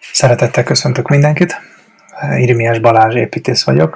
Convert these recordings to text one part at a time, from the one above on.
Szeretettel köszöntök mindenkit. Irimiás Balázs építész vagyok.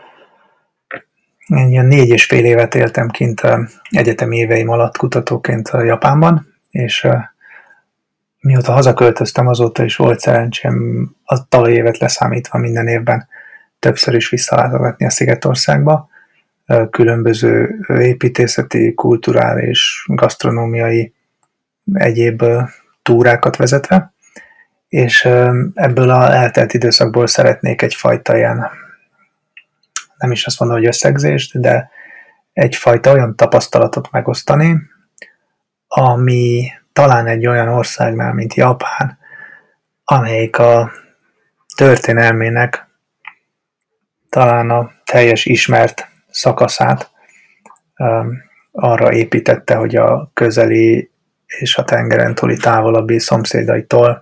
Én ilyen 4,5 évet éltem kint egyetemi éveim alatt kutatóként Japánban, és mióta hazaköltöztem, azóta is volt szerencsém a tavalyi évet leszámítva minden évben többször is visszalátogatni a Szigetországba, különböző építészeti, kulturális, gasztronómiai egyéb túrákat vezetve, és ebből az eltelt időszakból szeretnék egyfajta ilyen, nem is azt mondom, hogy összegzést, de egyfajta olyan tapasztalatot megosztani, ami talán egy olyan országnál, mint Japán, amelyik a történelmének talán a teljes ismert szakaszát arra építette, hogy a közeli és a tengeren túli távolabbi szomszédaitól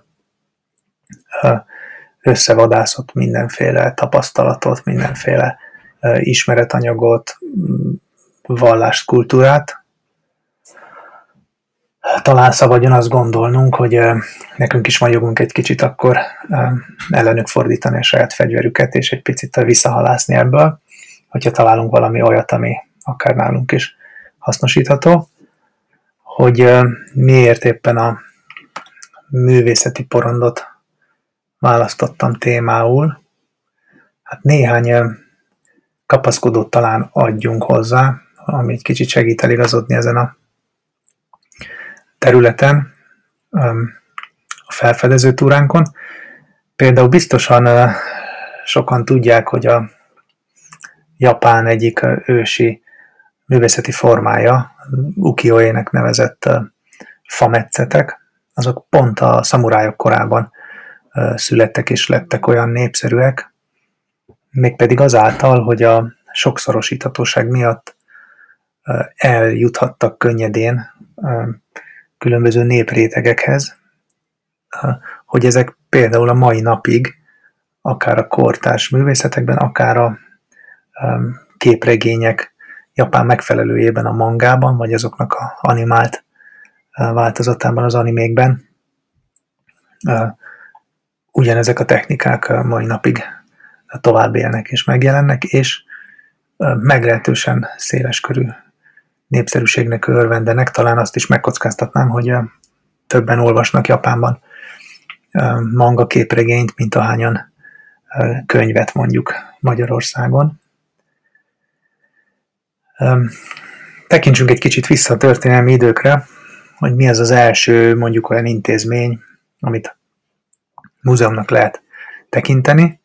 összevadászott mindenféle tapasztalatot, mindenféle ismeretanyagot, vallást, kultúrát. Talán szabadjon azt gondolnunk, hogy nekünk is van jogunk egy kicsit akkor ellenük fordítani a saját fegyverüket, és egy picit visszahalászni ebből, hogyha találunk valami olyat, ami akár nálunk is hasznosítható, hogy miért éppen a művészeti porondot választottam témául. Hát néhány kapaszkodót talán adjunk hozzá, ami egy kicsit segít eligazodni ezen a területen, a felfedező túránkon. Például biztosan sokan tudják, hogy a Japán egyik ősi művészeti formája, ukiyo-ének nevezett fametszetek, azok pont a szamurájok korában születtek és lettek olyan népszerűek, mégpedig azáltal, hogy a sokszorosíthatóság miatt eljuthattak könnyedén különböző néprétegekhez, hogy ezek például a mai napig, akár a kortárs művészetekben, akár a képregények japán megfelelőjében, a mangában, vagy azoknak a animált változatában, az animékben, ugyanezek a technikák mai napig tovább élnek és megjelennek, és meglehetősen széleskörű népszerűségnek örvendenek. Talán azt is megkockáztatnám, hogy többen olvasnak Japánban manga képregényt, mint ahányan könyvet mondjuk Magyarországon. Tekintsünk egy kicsit vissza a történelmi időkre, hogy mi ez az első mondjuk olyan intézmény, amit múzeumnak lehet tekinteni.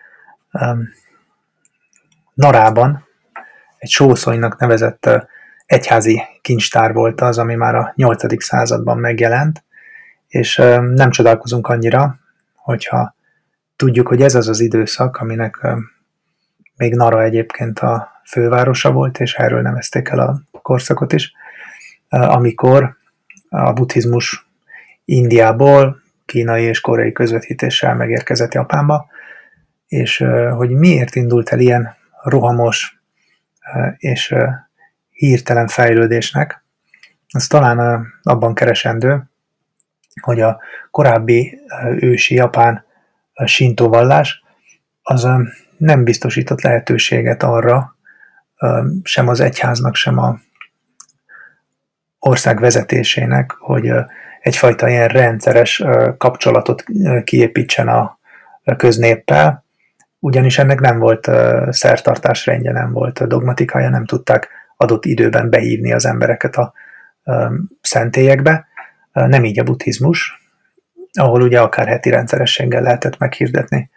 Narában egy sószonynak nevezett egyházi kincstár volt az, ami már a 8. században megjelent, és nem csodálkozunk annyira, hogyha tudjuk, hogy ez az az időszak, aminek még Nara egyébként a fővárosa volt, és erről nevezték el a korszakot is, amikor a buddhizmus Indiából, kínai és koreai közvetítéssel megérkezett Japánba, és hogy miért indult el ilyen rohamos és hirtelen fejlődésnek, az talán abban keresendő, hogy a korábbi ősi japán sintó vallás az nem biztosított lehetőséget arra, sem az egyháznak, sem a ország vezetésének, hogy egyfajta ilyen rendszeres kapcsolatot kiépítsen a köznéppel, ugyanis ennek nem volt szertartásrendje, nem volt dogmatikája, nem tudták adott időben behívni az embereket a szentélyekbe. Nem így a buddhizmus, ahol ugye akár heti rendszerességgel lehetett meghirdetni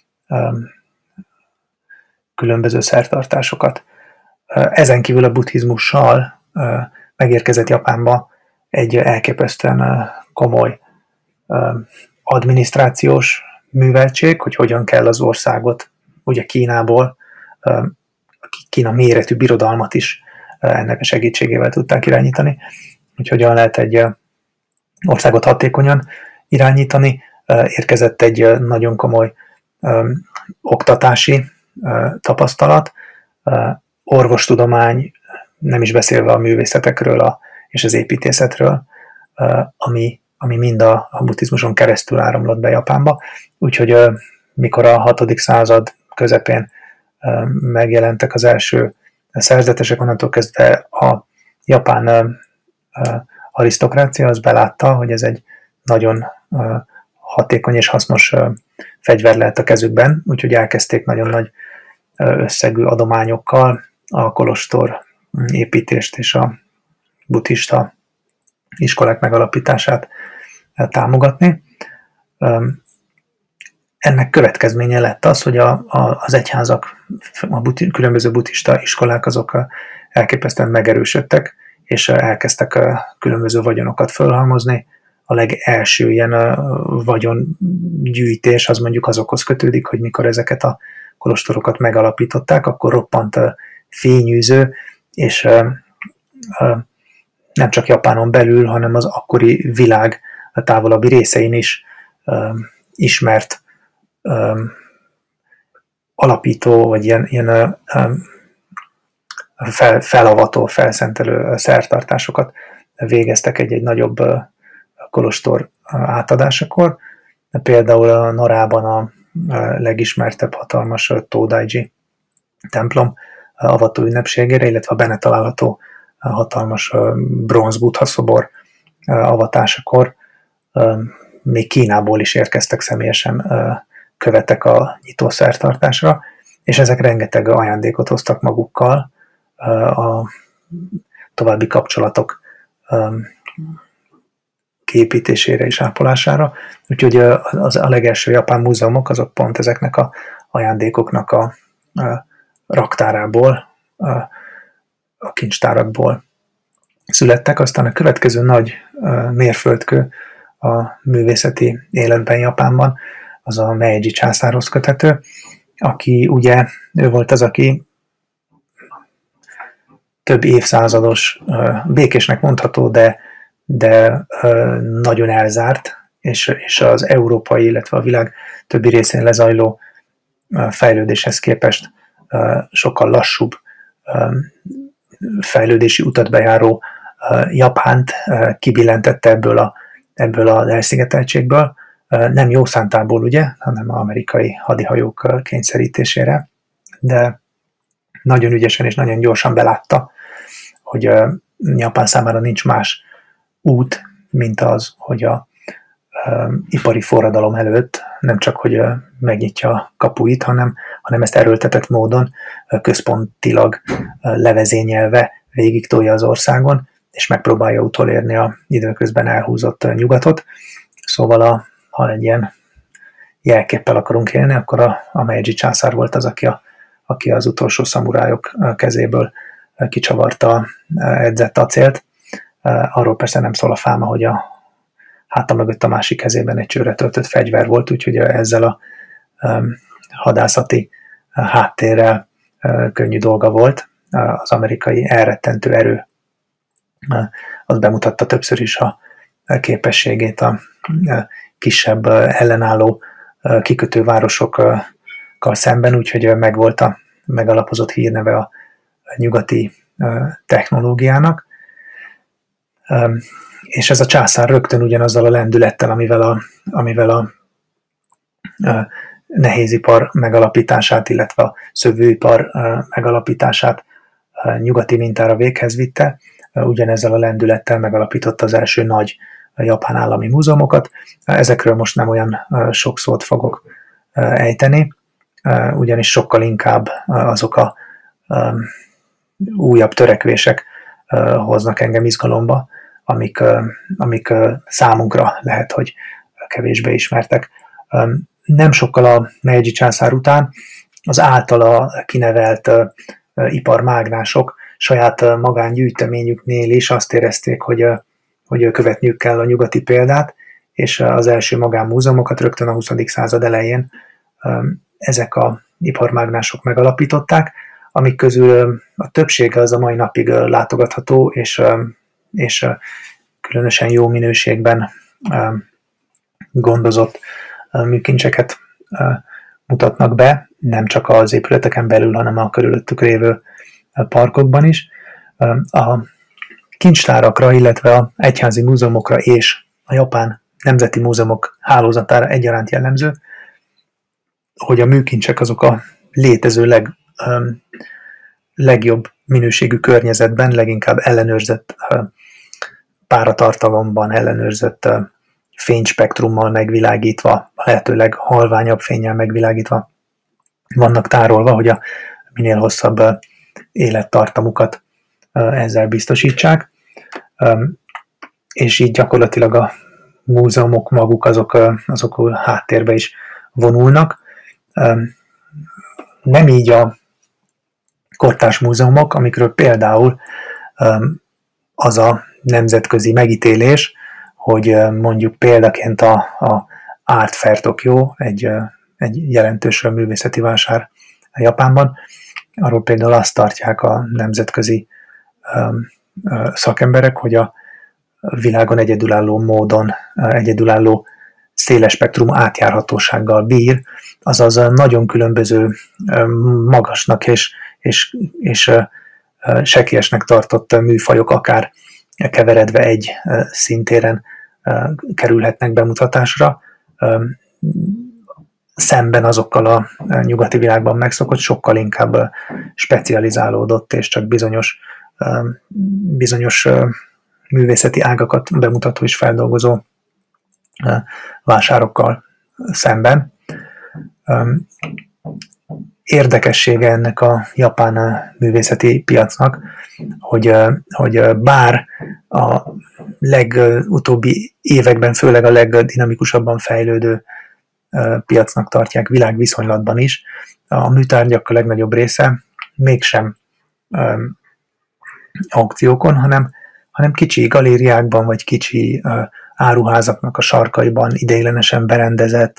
különböző szertartásokat. Ezen kívül a buddhizmussal megérkezett Japánba egy elképesztően komoly adminisztrációs műveltség, hogy hogyan kell az országot, ugye Kínából, Kína méretű birodalmat is ennek a segítségével tudták irányítani, hogy hogyan lehet egy országot hatékonyan irányítani. Érkezett egy nagyon komoly oktatási tapasztalat, orvostudomány, nem is beszélve a művészetekről és az építészetről, ami mind a buddhizmuson keresztül áramlott be Japánba, Úgyhogy mikor a 6. század közepén megjelentek az első szerzetesek, onnantól kezdve a japán arisztokrácia az belátta, hogy ez egy nagyon hatékony és hasznos fegyver lehet a kezükben, úgyhogy elkezdték nagyon nagy összegű adományokkal a kolostor építést és a buddhista iskolák megalapítását támogatni. Ennek következménye lett az, hogy az egyházak, különböző buddhista iskolák azok elképesztően megerősödtek, és elkezdtek különböző vagyonokat fölhalmozni. A legelső ilyen vagyongyűjtés az mondjuk azokhoz kötődik, hogy mikor ezeket a kolostorokat megalapították, akkor roppant fényűző, és nem csak Japánon belül, hanem az akkori világ a távolabbi részein is ismert alapító, vagy ilyen felavató, felszentelő szertartásokat végeztek egy nagyobb kolostor átadásakor. Például a Norában a legismertebb hatalmas Todaiji templom avató ünnepségére, illetve a benne található hatalmas bronz buddha szobor avatásakor még Kínából is érkeztek személyesen követek a nyitószertartásra, és ezek rengeteg ajándékot hoztak magukkal a további kapcsolatok kiépítésére és ápolására. Úgyhogy a legelső japán múzeumok azok pont ezeknek a ajándékoknak a raktárából, a kincstárakból születtek. Aztán a következő nagy mérföldkő a művészeti életben Japánban az a Meiji császárhoz köthető, aki ugye, ő volt az, aki több évszázados, békésnek mondható, de nagyon elzárt, és az európai, illetve a világ többi részén lezajló fejlődéshez képest sokkal lassúbb fejlődési utat bejáró Japánt kibillentette ebből az elszigeteltségből, nem jó szántából, ugye, hanem az amerikai hadihajók kényszerítésére, de nagyon ügyesen és nagyon gyorsan belátta, hogy Japán számára nincs más út, mint az, hogy a ipari forradalom előtt nem csak, hogy megnyitja a kapuit, hanem ezt erőltetett módon központilag levezényelve végig tolja az országon, és megpróbálja utolérni a időközben elhúzott nyugatot. Szóval ha egy ilyen jelképpel akarunk élni, akkor a Meiji császár volt az, aki az utolsó szamurájok kezéből kicsavarta edzett acélt. Arról persze nem szól a fáma, hogy a háta mögött a másik kezében egy csőre töltött fegyver volt, úgyhogy ezzel a hadászati háttérrel könnyű dolga volt. Az amerikai elrettentő erő az bemutatta többször is a képességét a kisebb ellenálló kikötővárosokkal szemben, úgyhogy megvolt a megalapozott hírneve a nyugati technológiának. És ez a császár rögtön ugyanazzal a lendülettel, amivel a nehézipar megalapítását, illetve a szövőipar megalapítását nyugati mintára véghez vitte, ugyanezzel a lendülettel megalapította az első nagy japán állami múzeumokat. Ezekről most nem olyan sok szót fogok ejteni, ugyanis sokkal inkább azok a újabb törekvések hoznak engem izgalomba, amik számunkra lehet, hogy kevésbé ismertek. Nem sokkal a Meiji császár után az általa kinevelt iparmágnások saját magángyűjteményüknél is azt érezték, hogy követniük kell a nyugati példát, és az első magánmúzeumokat rögtön a 20. század elején ezek a iparmágnások megalapították, amik közül a többsége az a mai napig látogatható, és különösen jó minőségben gondozott műkincseket mutatnak be, nem csak az épületeken belül, hanem a körülöttük lévő parkokban is. A kincstárakra, illetve az egyházi múzeumokra és a japán nemzeti múzeumok hálózatára egyaránt jellemző, hogy a műkincsek azok a létező legjobb minőségű környezetben, leginkább ellenőrzött páratartalomban, ellenőrzött fényspektrummal megvilágítva, a lehető leghalványabb fénnyel megvilágítva vannak tárolva, hogy a minél hosszabb élettartamukat ezzel biztosítsák, és így gyakorlatilag a múzeumok maguk azok háttérbe is vonulnak. Nem így a kortárs múzeumok, amikről például az a nemzetközi megítélés, hogy mondjuk példaként a Art Fair Tokyo, egy jelentős művészeti vásár Japánban, arról például azt tartják a nemzetközi szakemberek, hogy a világon egyedülálló módon, egyedülálló széles spektrum átjárhatósággal bír, azaz nagyon különböző magasnak és sekélyesnek tartott műfajok akár keveredve egy szintéren kerülhetnek bemutatásra, szemben azokkal a nyugati világban megszokott, sokkal inkább specializálódott, és csak bizonyos művészeti ágakat bemutató és feldolgozó vásárokkal szemben. Érdekessége ennek a japán művészeti piacnak, hogy bár a legutóbbi években főleg a legdinamikusabban fejlődő piacnak tartják világviszonylatban is, a műtárgyak a legnagyobb része mégsem aukciókon, hanem kicsi galériákban, vagy kicsi áruházaknak a sarkaiban ideiglenesen berendezett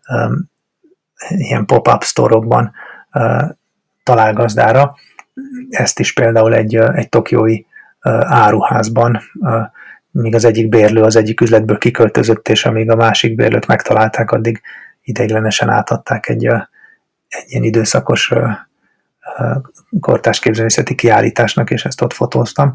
ilyen pop-up sztorokban talál gazdára. Ezt is például egy tokiói áruházban, míg az egyik bérlő az egyik üzletből kiköltözött, és amíg a másik bérlőt megtalálták, addig ideiglenesen átadták egy ilyen időszakos kortárs képzőművészeti kiállításnak, és ezt ott fotóztam.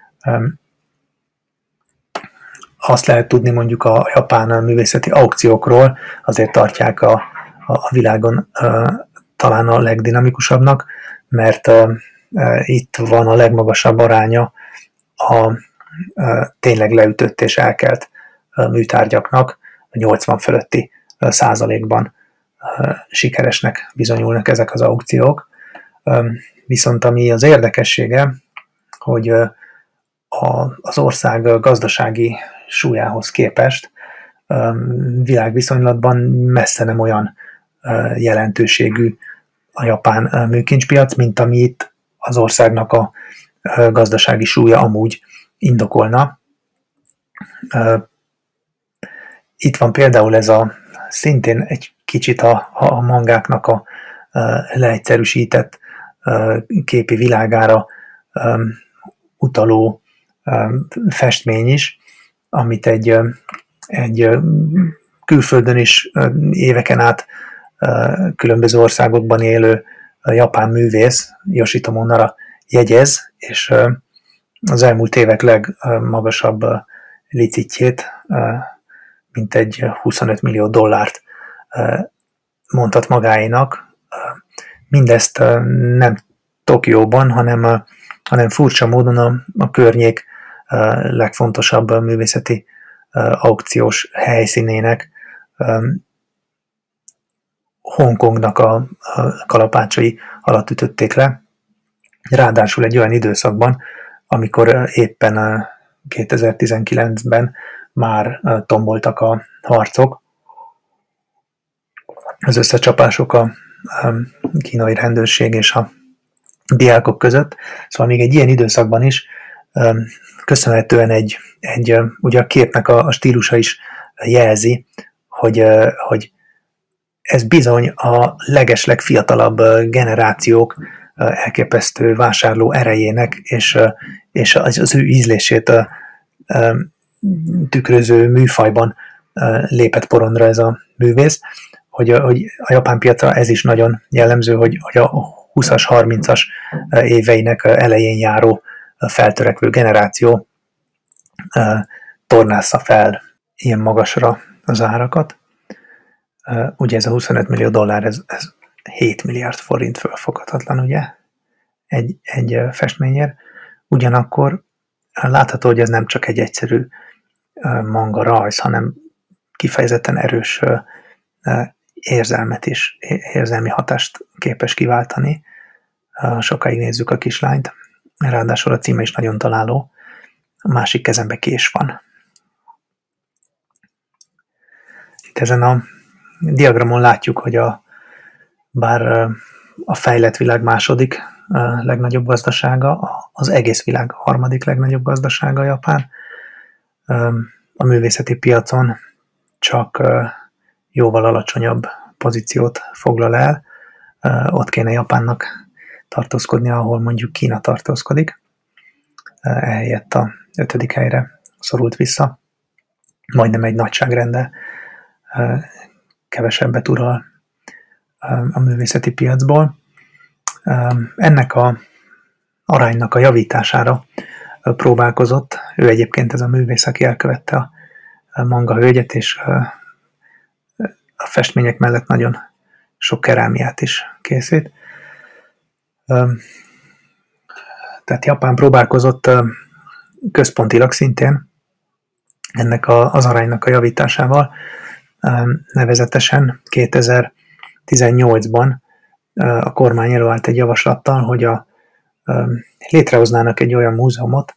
Azt lehet tudni mondjuk a japán művészeti aukciókról, azért tartják a világon talán a legdinamikusabbnak, mert itt van a legmagasabb aránya a tényleg leütött és elkelt műtárgyaknak, a 80 fölötti százalékban sikeresnek bizonyulnak ezek az aukciók. Viszont ami az érdekessége, hogy az ország gazdasági súlyához képest világviszonylatban messze nem olyan jelentőségű a japán műkincspiac, mint ami itt az országnak a gazdasági súlya amúgy indokolna. Itt van például ez szintén egy kicsit a mangáknak a leegyszerűsített képi világára utaló festmény is, amit egy külföldön is éveken át különböző országokban élő japán művész, Yoshitomo Nara jegyez, és az elmúlt évek legmagasabb licitjét, mint egy 25 millió dollárt mondhat magáénak. Mindezt nem Tokióban, hanem furcsa módon a környék legfontosabb művészeti aukciós helyszínének, Hongkongnak a kalapácsai alatt ütötték le. Ráadásul egy olyan időszakban, amikor éppen 2019-ben már tomboltak a harcok, az összecsapások a kínai rendőrség és a diákok között. Szóval még egy ilyen időszakban is köszönhetően ugye a képnek a stílusa is jelzi, hogy ez bizony a legeslegfiatalabb generációk elképesztő vásárló erejének és az ő ízlését tükröző műfajban lépett porondra ez a művész, hogy a japán piacra ez is nagyon jellemző, hogy a 20-as, 30-as éveinek elején járó feltörekvő generáció tornázza fel ilyen magasra az árakat. Ugye ez a 25 millió dollár, ez 7 milliárd forint, fölfoghatatlan, ugye, egy festményért. Ugyanakkor látható, hogy ez nem csak egy egyszerű manga rajz, hanem kifejezetten erős érzelmet is, érzelmi hatást képes kiváltani. Sokáig nézzük a kislányt, ráadásul a címe is nagyon találó, a másik kezembe kés van. Itt ezen a diagramon látjuk, hogy bár a fejlett világ második legnagyobb gazdasága, az egész világ harmadik legnagyobb gazdasága Japán, a művészeti piacon csak jóval alacsonyabb pozíciót foglal el. Ott kéne Japánnak tartózkodnia, ahol mondjuk Kína tartózkodik. Ehelyett a 5. helyre szorult vissza. Majdnem egy nagyságrenddel kevesebbet ural a művészeti piacból. Ennek a aránynak a javítására próbálkozott. Ő egyébként ez a művész, aki elkövette a manga hölgyet, és a festmények mellett nagyon sok kerámiát is készít. Tehát Japán próbálkozott központilag szintén ennek az aránynak a javításával, nevezetesen 2018-ban a kormány előállt egy javaslattal, hogy létrehoznának egy olyan múzeumot,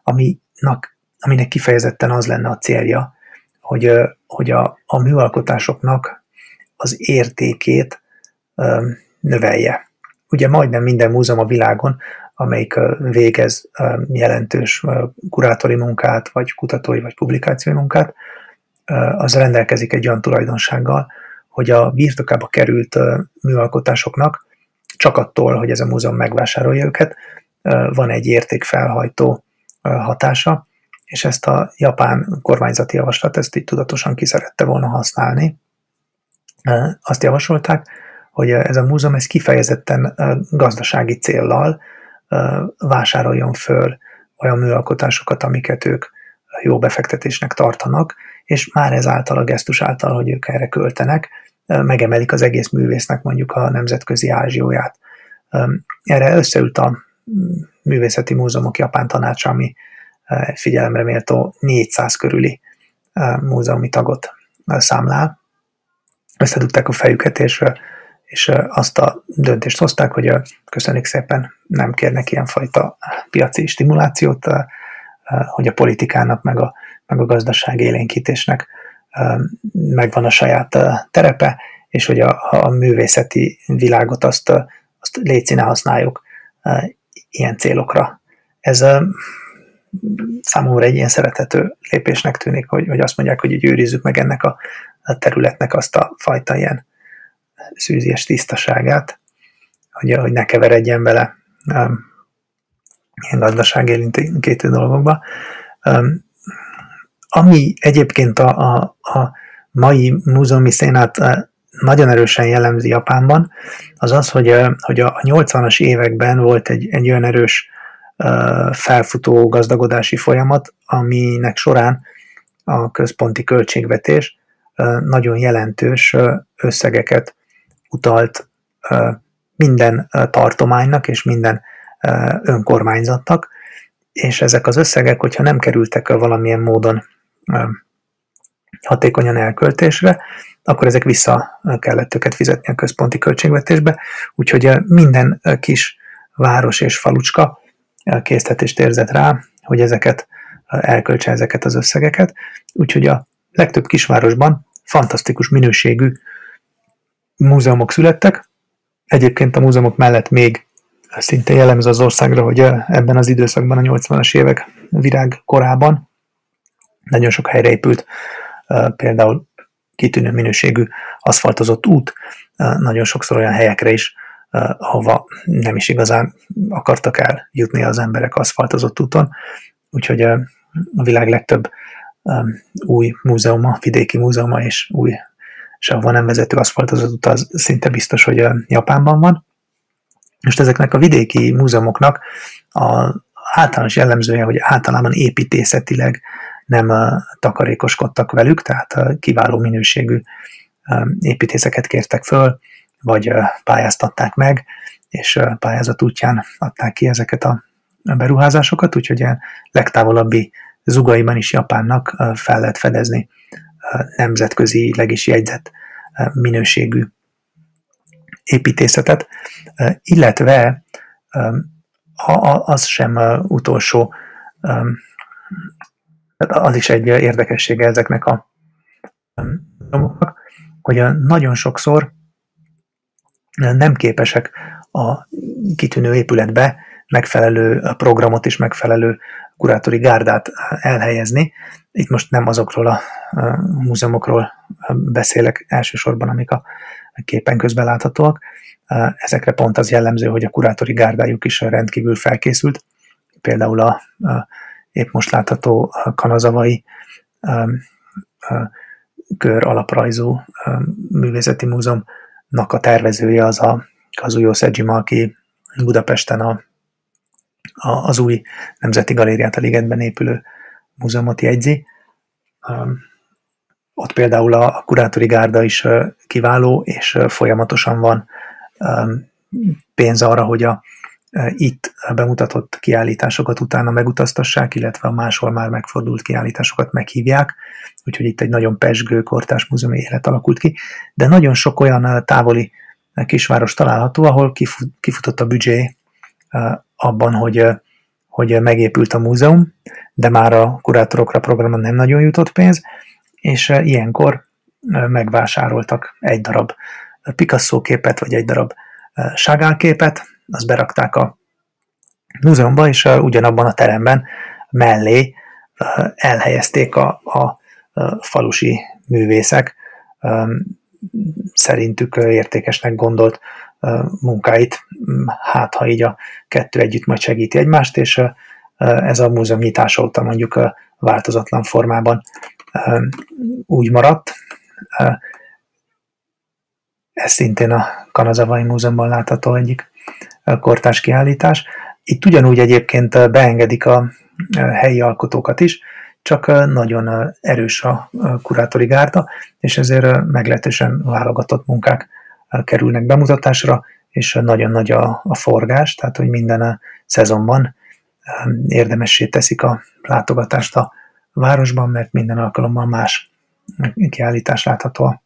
aminek kifejezetten az lenne a célja, hogy a műalkotásoknak az értékét növelje. Ugye majdnem minden múzeum a világon, amelyik végez jelentős kurátori munkát, vagy kutatói, vagy publikációi munkát, az rendelkezik egy olyan tulajdonsággal, hogy a birtokába került műalkotásoknak csak attól, hogy ez a múzeum megvásárolja őket, van egy értékfelhajtó hatása, és ezt a japán kormányzati javaslat ezt így tudatosan ki szerette volna használni. Azt javasolták, hogy ez a múzeum ez kifejezetten gazdasági céllal vásároljon föl olyan műalkotásokat, amiket ők jó befektetésnek tartanak, és már ezáltal a gesztus által, hogy ők erre költenek, megemelik az egész művésznek mondjuk a nemzetközi ázsióját. Erre összeült a Művészeti Múzeumok Japán Tanácsa, ami figyelemre méltó 400 körüli múzeumi tagot számlál. Összedugták a fejüket, és azt a döntést hozták, hogy köszönjük szépen, nem kérnek ilyenfajta piaci stimulációt, hogy a politikának meg a gazdaság élénkítésnek megvan a saját terepe, és hogy a művészeti világot azt légy ne használjuk ilyen célokra. Ez számomra egy ilyen szerethető lépésnek tűnik, hogy azt mondják, hogy így őrizzük meg ennek a területnek azt a fajta ilyen szűzies tisztaságát, hogy ne keveredjen bele ilyen gazdaságélénkítő dolgokba. Ami egyébként a mai múzeumi szénát nagyon erősen jellemzi Japánban, az az, hogy a 80-as években volt egy olyan erős felfutó gazdagodási folyamat, aminek során a központi költségvetés nagyon jelentős összegeket utalt minden tartománynak és minden önkormányzatnak, és ezek az összegek, hogyha nem kerültek valamilyen módon hatékonyan elköltésre, akkor ezek vissza kellett őket fizetni a központi költségvetésbe, úgyhogy minden kis város és falucska késztetést érzett rá, hogy elköltse ezeket az összegeket, úgyhogy a legtöbb kisvárosban fantasztikus minőségű múzeumok születtek. Egyébként a múzeumok mellett még szinte jellemző az országra, hogy ebben az időszakban, a 80-as évek virágkorában nagyon sok helyre épült, például kitűnő minőségű aszfaltozott út, nagyon sokszor olyan helyekre is, ahova nem is igazán akartak eljutni az emberek aszfaltozott úton, úgyhogy a világ legtöbb új múzeuma, vidéki múzeuma és új sehova nem vezető aszfaltozott út az szinte biztos, hogy Japánban van. Most ezeknek a vidéki múzeumoknak az általános jellemzője, hogy általában építészetileg nem takarékoskodtak velük, tehát kiváló minőségű építészeket kértek föl, vagy pályáztatták meg, és pályázat útján adták ki ezeket a beruházásokat, úgyhogy a legtávolabbi zugaiban is Japánnak fel lehet fedezni nemzetközileg is jegyzett minőségű építészetet, illetve az sem utolsó, az is egy érdekessége ezeknek a dolgoknak, hogy nagyon sokszor nem képesek a kitűnő épületbe megfelelő programot és megfelelő kurátori gárdát elhelyezni. Itt most nem azokról a múzeumokról beszélek elsősorban, amik a képen közben láthatóak. Ezekre pont az jellemző, hogy a kurátori gárdájuk is rendkívül felkészült. Például a épp most látható kanazavai kör alaprajzú művészeti múzeumnak a tervezője az a Kazuyo Sejima, aki Budapesten az új Nemzeti Galériát, a Ligetben épülő múzeumot jegyzi. Ott például a kurátori gárda is kiváló, és folyamatosan van pénz arra, hogy a itt bemutatott kiállításokat utána megutaztassák, illetve a máshol már megfordult kiállításokat meghívják, úgyhogy itt egy nagyon pezsgő kortárs múzeumi élet alakult ki, de nagyon sok olyan távoli kisváros található, ahol kifutott a büdzsé abban, hogy megépült a múzeum, de már a kurátorokra, programon nem nagyon jutott pénz, és ilyenkor megvásároltak egy darab Picasso képet, vagy egy darab Chagall képet, azt berakták a múzeumba, és ugyanabban a teremben mellé elhelyezték a falusi művészek szerintük értékesnek gondolt munkáit, hát ha így a kettő együtt majd segíti egymást, és ez a múzeum nyitás óta mondjuk változatlan formában úgy maradt. Ez szintén a Kanazavai Múzeumban látható egyik kortárs kiállítás. Itt ugyanúgy egyébként beengedik a helyi alkotókat is, csak nagyon erős a kurátori gárda, és ezért meglehetősen válogatott munkák kerülnek bemutatásra, és nagyon nagy a forgás, tehát hogy minden szezonban érdemessé teszik a látogatást a városban, mert minden alkalommal más kiállítás látható a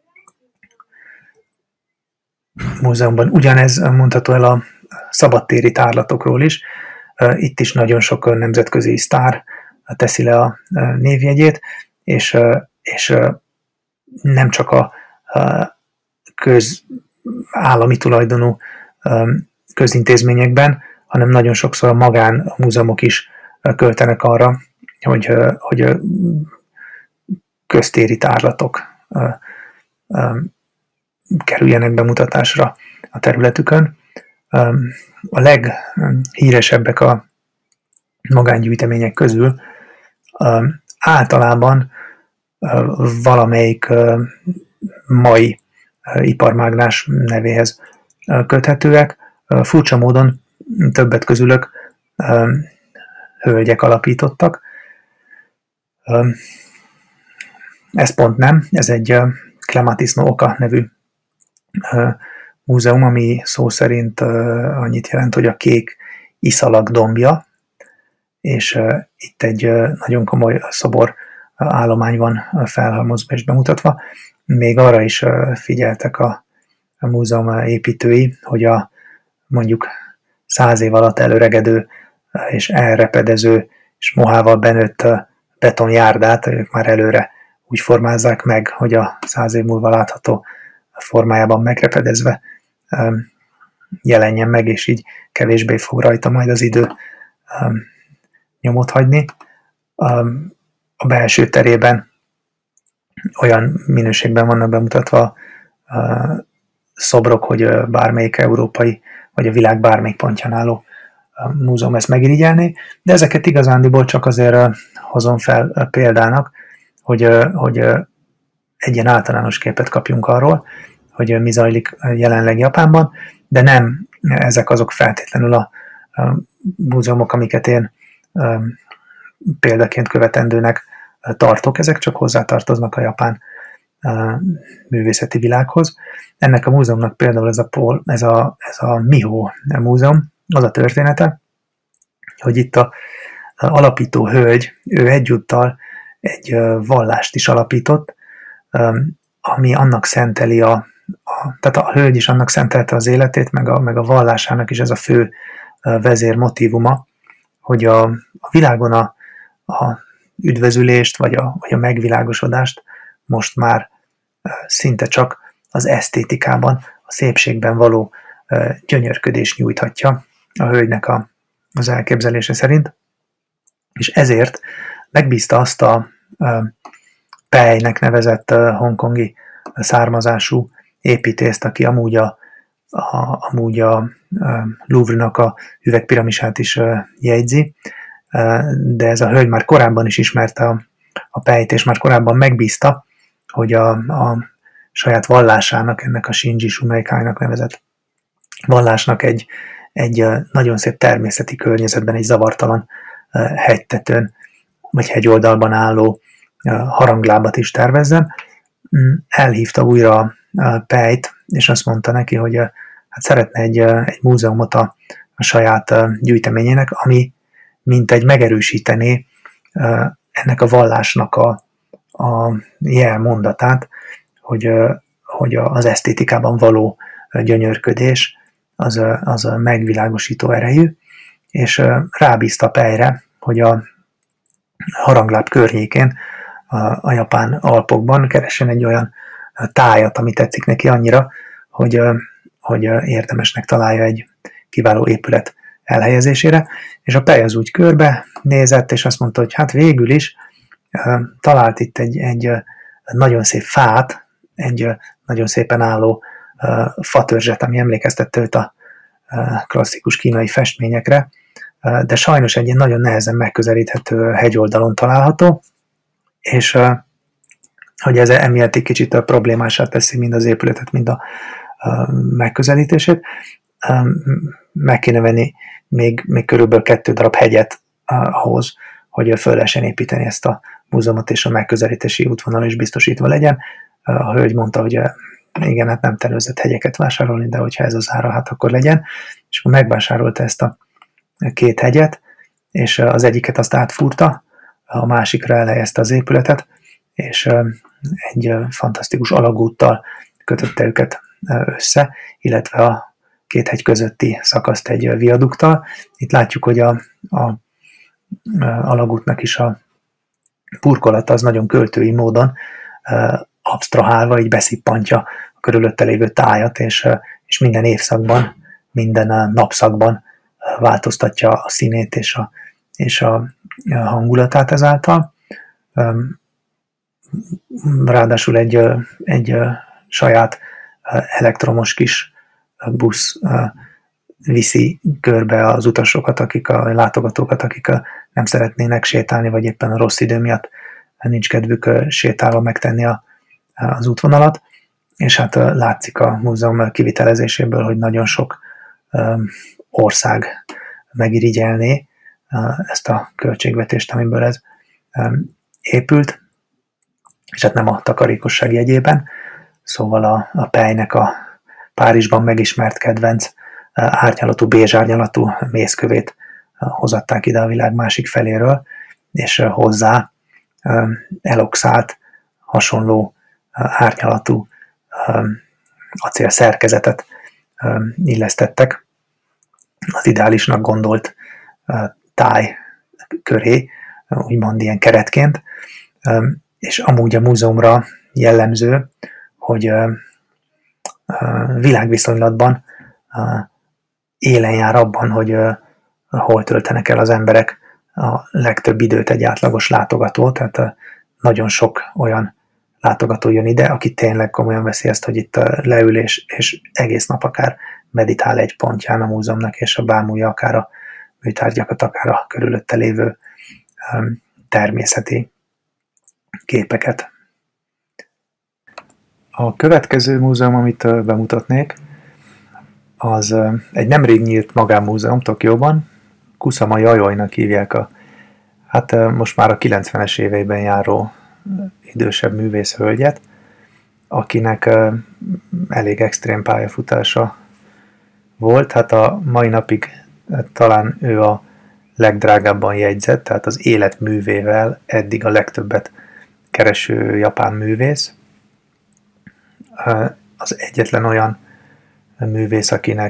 múzeumban. Ugyanez mondható el a szabadtéri tárlatokról is. Itt is nagyon sok nemzetközi sztár teszi le a névjegyét, és nem csak a közállami tulajdonú közintézményekben, hanem nagyon sokszor a magánmúzeumok is költenek arra, hogy köztéri tárlatok kerüljenek bemutatásra a területükön. A leghíresebbek a magángyűjtemények közül általában valamelyik mai iparmágnás nevéhez köthetőek. Furcsa módon többet közülök hölgyek alapítottak. Ez pont nem, ez egy Clematis no Oka nevű múzeum, ami szó szerint annyit jelent, hogy a kék iszalag dombja, és itt egy nagyon komoly szobor állomány van felhalmozva és bemutatva. Még arra is figyeltek a múzeum építői, hogy a mondjuk 100 év alatt elöregedő és elrepedező és mohával benőtt betonjárdát ők már előre úgy formázzák meg, hogy a 100 év múlva látható formájában megrepedezve jelenjen meg, és így kevésbé fog rajta majd az idő nyomot hagyni. A belső terében olyan minőségben vannak bemutatva szobrok, hogy bármelyik európai vagy a világ bármelyik pontján álló múzeum ezt megirigyelné, de ezeket igazándiból csak azért hozom fel példának, hogy egy ilyen általános képet kapjunk arról, hogy mi zajlik jelenleg Japánban, de nem ezek azok feltétlenül a múzeumok, amiket én példaként követendőnek tartok, ezek csak hozzátartoznak a japán művészeti világhoz. Ennek a múzeumnak például ez a Miho múzeum, az a története, hogy itt a alapító hölgy, ő egyúttal egy vallást is alapított, ami annak szenteli tehát a hölgy is annak szentelte az életét, meg a vallásának is ez a fő vezér motívuma, hogy a világon a üdvözülést, vagy a megvilágosodást most már szinte csak az esztétikában, a szépségben való gyönyörködés nyújthatja a hölgynek az elképzelése szerint, és ezért megbízta azt a Pei-nek nevezett hongkongi származású építészt, aki amúgy a Louvre-nak a üvegpiramisát is jegyzi, de ez a hölgy már korábban is ismerte a Peit, és már korábban megbízta, hogy a saját vallásának, ennek a Shinji Shumeikai-nak nevezett vallásnak egy nagyon szép természeti környezetben, egy zavartalan hegytetőn, vagy hegyoldalban álló haranglábat is tervezzen. Elhívta újra Peit, és azt mondta neki, hogy hát szeretne egy múzeumot a saját gyűjteményének, ami mint egy megerősítené ennek a vallásnak a jelmondatát, hogy az esztétikában való gyönyörködés az a megvilágosító erejű, és rábízta Peire, hogy a harangláb környékén, a japán Alpokban keressen egy olyan tájat, ami tetszik neki annyira, hogy érdemesnek találja egy kiváló épület elhelyezésére, és a Pei az úgy körbe nézett, és azt mondta, hogy hát végül is talált itt egy nagyon szép fát, egy nagyon szépen álló fatörzset, ami emlékeztette őt a klasszikus kínai festményekre, de sajnos egy ilyen nagyon nehezen megközelíthető hegyoldalon található, és hogy ez emiatt egy kicsit problémását teszi mind az épületet, mind a megközelítését. Meg kéne venni még körülbelül 2 darab hegyet ahhoz, hogy föl lehessen építeni ezt a múzeumot, és a megközelítési útvonal is biztosítva legyen. A hölgy mondta, hogy igen, hát nem tervezett hegyeket vásárolni, de hogyha ez az ára, hát akkor legyen. És akkor megvásárolta ezt a 2 hegyet, és az egyiket azt átfúrta, a másikra elhelyezte az épületet, és egy fantasztikus alagúttal kötötte őket össze, illetve a 2 hegy közötti szakaszt egy viaduktal. Itt látjuk, hogy a alagútnak is a burkolata az nagyon költői módon absztrahálva, így beszippantja a körülötte lévő tájat, és minden évszakban, minden napszakban változtatja a színét és a hangulatát ezáltal. Ráadásul egy saját elektromos kis busz viszi körbe az utasokat, a látogatókat, akik nem szeretnének sétálni, vagy éppen a rossz idő miatt nincs kedvük sétálva megtenni az útvonalat, és hát látszik a múzeum kivitelezéséből, hogy nagyon sok ország megirigyelné ezt a költségvetést, amiből ez épült, és hát nem a takarékosság jegyében, szóval a Peinek a Párizsban megismert kedvenc árnyalatú, bézsárnyalatú mészkövét hozatták ide a világ másik feléről, és hozzá eloxált, hasonló árnyalatú acél szerkezetet illesztettek az ideálisnak gondolt táj köré, úgymond ilyen keretként, és amúgy a múzeumra jellemző, hogy világviszonylatban élen jár abban, hogy hol töltenek el az emberek a legtöbb időt egy átlagos látogató, tehát nagyon sok olyan látogató jön ide, aki tényleg komolyan veszi ezt, hogy itt leül és egész nap akár meditál egy pontján a múzeumnak, és bámulja akár a műtárgyakat, akár a körülötte lévő természeti képeket. A következő múzeum, amit bemutatnék, az egy nemrég nyílt magánmúzeum Tokióban, Kusama Yayoi-nak hívják most már a 90-es éveiben járó idősebb művész hölgyet, akinek elég extrém pályafutása volt. Hát a mai napig talán ő a legdrágábban jegyzett, tehát az életművével eddig a legtöbbet kereső japán művész. Az egyetlen olyan művész,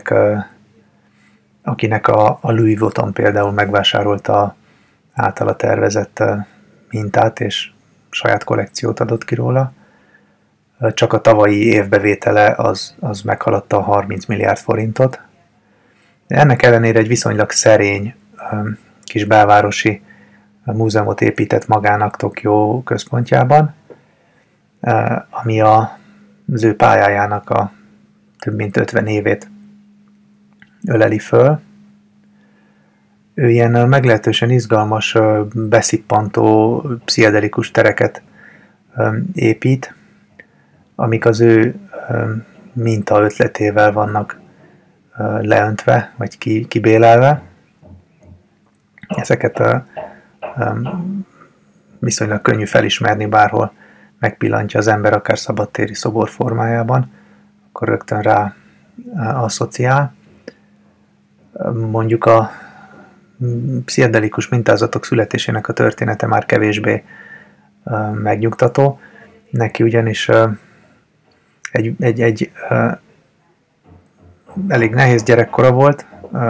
akinek a Louis Vuitton például megvásárolta általa tervezett mintát, és saját kollekciót adott ki róla. Csak a tavalyi évbevétele az meghaladta a 30 milliárd forintot. Ennek ellenére egy viszonylag szerény kis belvárosi múzeumot épített magának Tokió központjában, ami az ő pályájának a több mint 50 évét öleli föl. Ő ilyen meglehetősen izgalmas, beszippantó, pszichedelikus tereket épít, amik az ő minta ötletével vannak leöntve, vagy kibélelve. Ezeket viszonylag könnyű felismerni, bárhol megpillantja az ember, akár szabadtéri szobor formájában, akkor rögtön rá asszociál. Mondjuk a pszichedelikus mintázatok születésének a története már kevésbé megnyugtató. Neki ugyanis egy elég nehéz gyerekkora volt.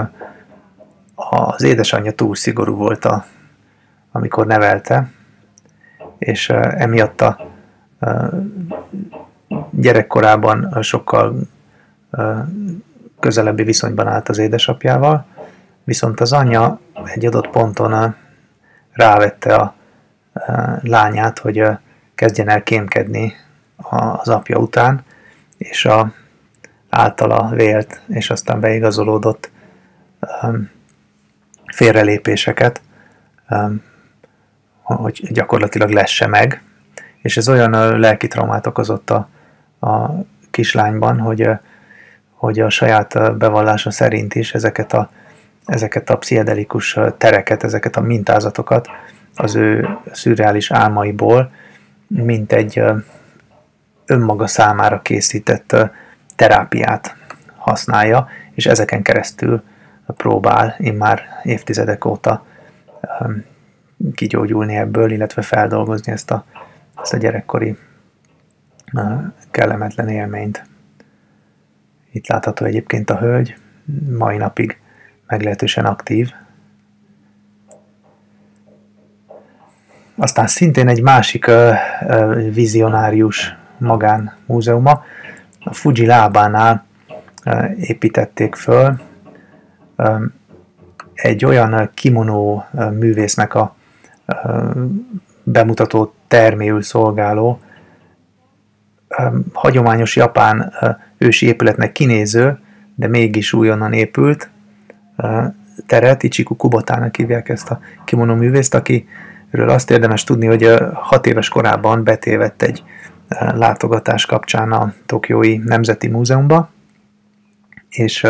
Az édesanyja túl szigorú volt, amikor nevelte, és emiatt a gyerekkorában sokkal közelebbi viszonyban állt az édesapjával, viszont az anyja egy adott ponton rávette a lányát, hogy kezdjen el kémkedni az apja után, és általa vélt, és aztán beigazolódott félrelépéseket, hogy gyakorlatilag lesse meg, és ez olyan lelki traumát okozott a kislányban, hogy a saját bevallása szerint is ezeket a pszichedelikus tereket, ezeket a mintázatokat az ő szürreális álmaiból, mint egy önmaga számára készített terápiát használja, és ezeken keresztül próbál immár évtizedek óta kigyógyulni ebből, illetve feldolgozni ezt a gyerekkori kellemetlen élményt. Itt látható egyébként a hölgy, mai napig meglehetősen aktív. Aztán szintén egy másik vizionárius magánmúzeuma, a Fuji lábánál építették föl egy olyan kimono művésznek a bemutató terméül szolgáló, hagyományos japán ősi épületnek kinéző, de mégis újonnan épült teret, Ichiku Kubotának hívják ezt a kimono művészt, akiről azt érdemes tudni, hogy 6 éves korában betévedt egy látogatás kapcsán a Tokiói Nemzeti Múzeumba, és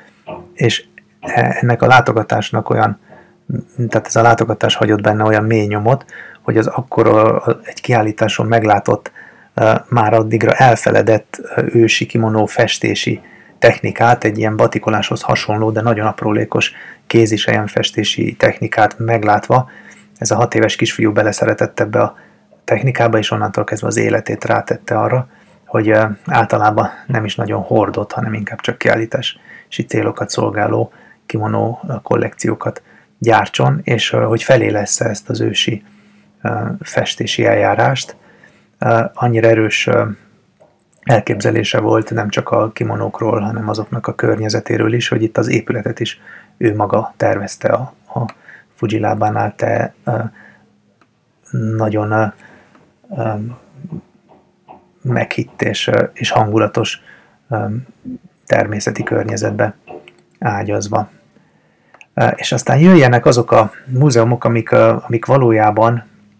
ennek a látogatásnak tehát ez a látogatás hagyott benne olyan mély nyomot, hogy az akkor egy kiállításon meglátott, már addigra elfeledett ősi kimono festési technikát, egy ilyen batikoláshoz hasonló, de nagyon aprólékos kézisejjen festési technikát meglátva, ez a 6 éves kisfiú beleszeretett ebbe a technikába, és onnantól kezdve az életét rátette arra, hogy általában nem is nagyon hordott, hanem inkább csak kiállítási célokat szolgáló kimono kollekciókat gyártson, és hogy felélessze ezt az ősi festési eljárást. Annyira erős elképzelése volt nem csak a kimonókról, hanem azoknak a környezetéről is, hogy itt az épületet is ő maga tervezte a Fuji lábánál, nagyon meghitt és hangulatos természeti környezetbe ágyazva. És aztán jöjjenek azok a múzeumok, amik valójában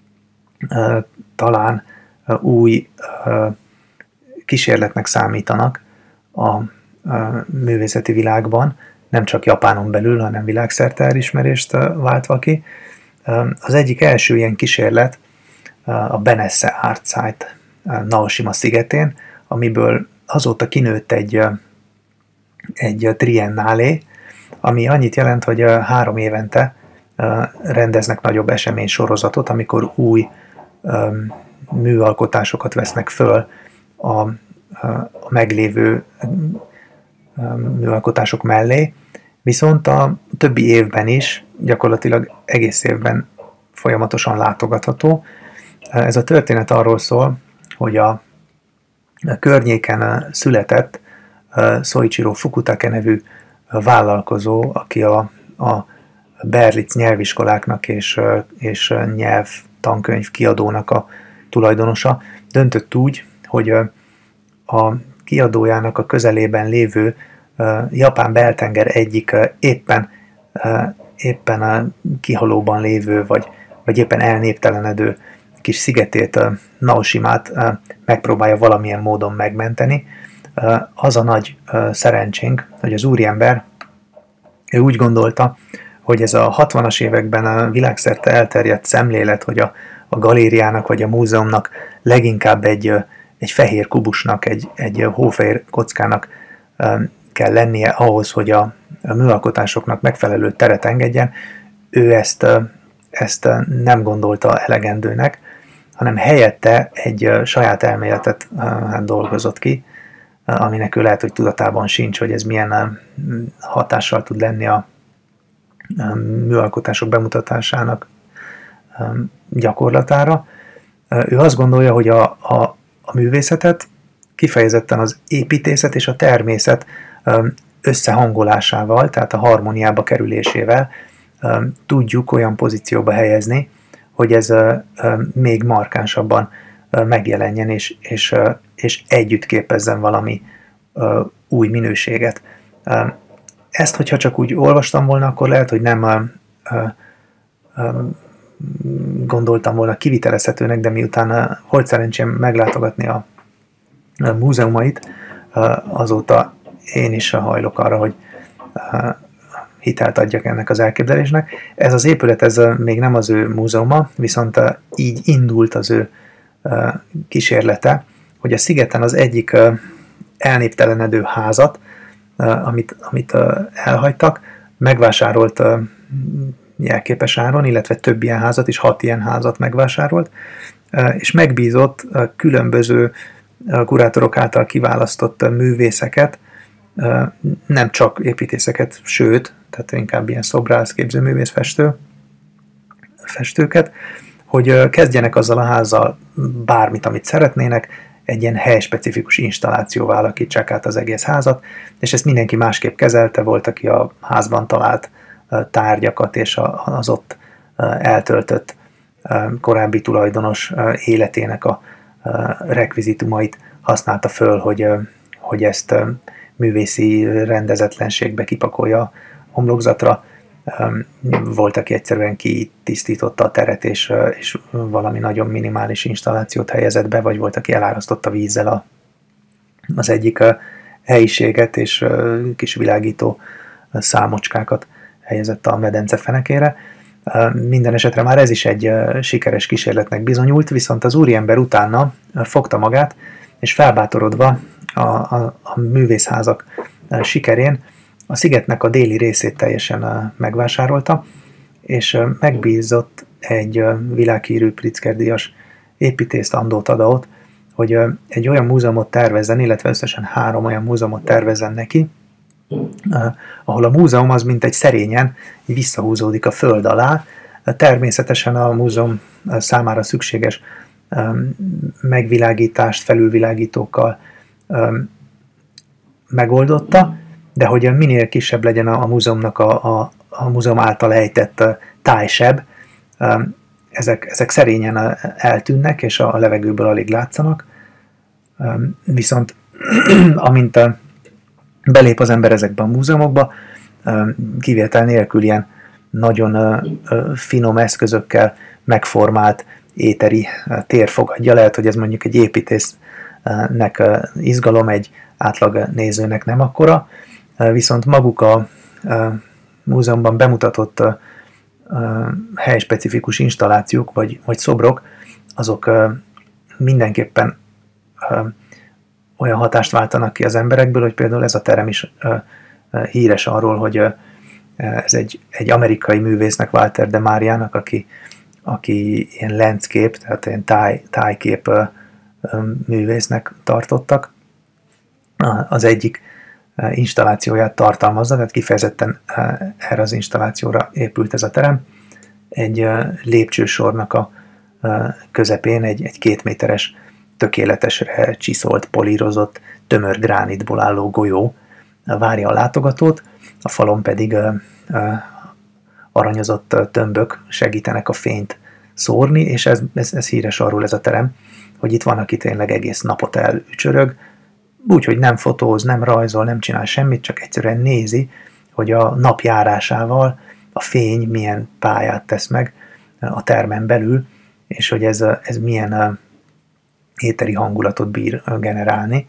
talán új kísérletnek számítanak a művészeti világban, nem csak Japánon belül, hanem világszerte elismerést váltva ki. Az egyik első ilyen kísérlet a Benesse Art Site Naoshima szigetén, amiből azóta kinőtt egy triennálé, ami annyit jelent, hogy 3 évente rendeznek nagyobb eseménysorozatot, amikor új műalkotásokat vesznek föl a meglévő műalkotások mellé, viszont a többi évben is, gyakorlatilag egész évben folyamatosan látogatható. Ez a történet arról szól, hogy a környéken született Soichiro Fukutake nevű vállalkozó, aki a Berlitz nyelviskoláknak és nyelvtankönyv kiadónak a tulajdonosa, döntött úgy, hogy a kiadójának a közelében lévő japán beltenger egyik éppen kihalóban lévő, vagy éppen elnéptelenedő kis szigetét, Naoshimát megpróbálja valamilyen módon megmenteni. Az a nagy szerencsénk, hogy az úriember, ő úgy gondolta, hogy ez a 60-as években a világszerte elterjedt szemlélet, hogy a galériának vagy a múzeumnak leginkább egy fehér kubusnak, egy hófehér kockának kell lennie ahhoz, hogy a műalkotásoknak megfelelő teret engedjen, ő ezt nem gondolta elegendőnek, hanem helyette egy saját elméletet dolgozott ki, aminek ő lehet, hogy tudatában sincs, hogy ez milyen hatással tud lenni a műalkotások bemutatásának gyakorlatára. Ő azt gondolja, hogy a művészetet kifejezetten az építészet és a természet összehangolásával, tehát a harmóniába kerülésével tudjuk olyan pozícióba helyezni, hogy ez még markánsabban megjelenjen, és együtt képezzen valami új minőséget. Ezt, hogyha csak úgy olvastam volna, akkor lehet, hogy nem gondoltam volna kivitelezhetőnek, de miután volt szerencsém meglátogatni a múzeumait, azóta én is hajlok arra, hogy hitelt adjak ennek az elképzelésnek. Ez az épület, ez még nem az ő múzeuma, viszont így indult az ő kísérlete, hogy a szigeten az egyik elnéptelenedő házat, amit elhagytak, megvásárolt jelképes áron, illetve több ilyen házat is, 6 ilyen házat megvásárolt, és megbízott különböző kurátorok által kiválasztott művészeket, nem csak építészeket, sőt, tehát inkább ilyen szobrász, képzőművész, festőket, hogy kezdjenek azzal a házzal bármit, amit szeretnének, egy ilyen helyspecifikus installációval alakítsák át az egész házat, és ezt mindenki másképp kezelte, volt, aki a házban talált tárgyakat és az ott eltöltött korábbi tulajdonos életének a rekvizitumait használta föl, hogy ezt művészi rendezetlenségbe kipakolja a homlokzatra. Volt, aki egyszerűen kitisztította a teret, és valami nagyon minimális installációt helyezett be, vagy volt, aki elárasztotta vízzel az egyik helyiséget, és kis világító számocskákat helyezett a medence fenekére. Minden esetre már ez is egy sikeres kísérletnek bizonyult, viszont az úriember utána fogta magát, és felbátorodva a művészházak sikerén a szigetnek a déli részét teljesen megvásárolta, és megbízott egy világhírű Pritzker-díjas építészt, Andó Tadaót, hogy egy olyan múzeumot tervezzen, illetve összesen 3 olyan múzeumot tervezzen neki, ahol a múzeum az mint egy szerényen visszahúzódik a föld alá. Természetesen a múzeum számára szükséges megvilágítást felülvilágítókkal megoldotta, de hogy minél kisebb legyen a múzeumnak a múzeum által ejtett tájseb, ezek szerényen eltűnnek, és a levegőből alig látszanak. Viszont amint belép az ember ezekbe a múzeumokba, kivétel nélkül ilyen nagyon finom eszközökkel megformált éteri tér fogadja. Lehet, hogy ez mondjuk egy építésznek izgalom, egy átlag nézőnek nem akkora, viszont maguk a múzeumban bemutatott helyspecifikus installációk vagy szobrok, azok mindenképpen olyan hatást váltanak ki az emberekből, hogy például ez a terem is híres arról, hogy ez egy amerikai művésznek, Walter de Mariának, aki ilyen landscape, tehát ilyen tájkép művésznek tartottak. Az egyik installációját tartalmazza, tehát kifejezetten erre az installációra épült ez a terem. Egy lépcsősornak a közepén egy 2 méteres, tökéletesre csiszolt, polírozott, tömör gránitból álló golyó várja a látogatót, a falon pedig aranyozott tömbök segítenek a fényt szórni, és ez híres arról ez a terem, hogy itt van, aki tényleg egész napot elücsörög, úgyhogy nem fotóz, nem rajzol, nem csinál semmit, csak egyszerűen nézi, hogy a nap járásával a fény milyen pályát tesz meg a termen belül, és hogy ez milyen éteri hangulatot bír generálni.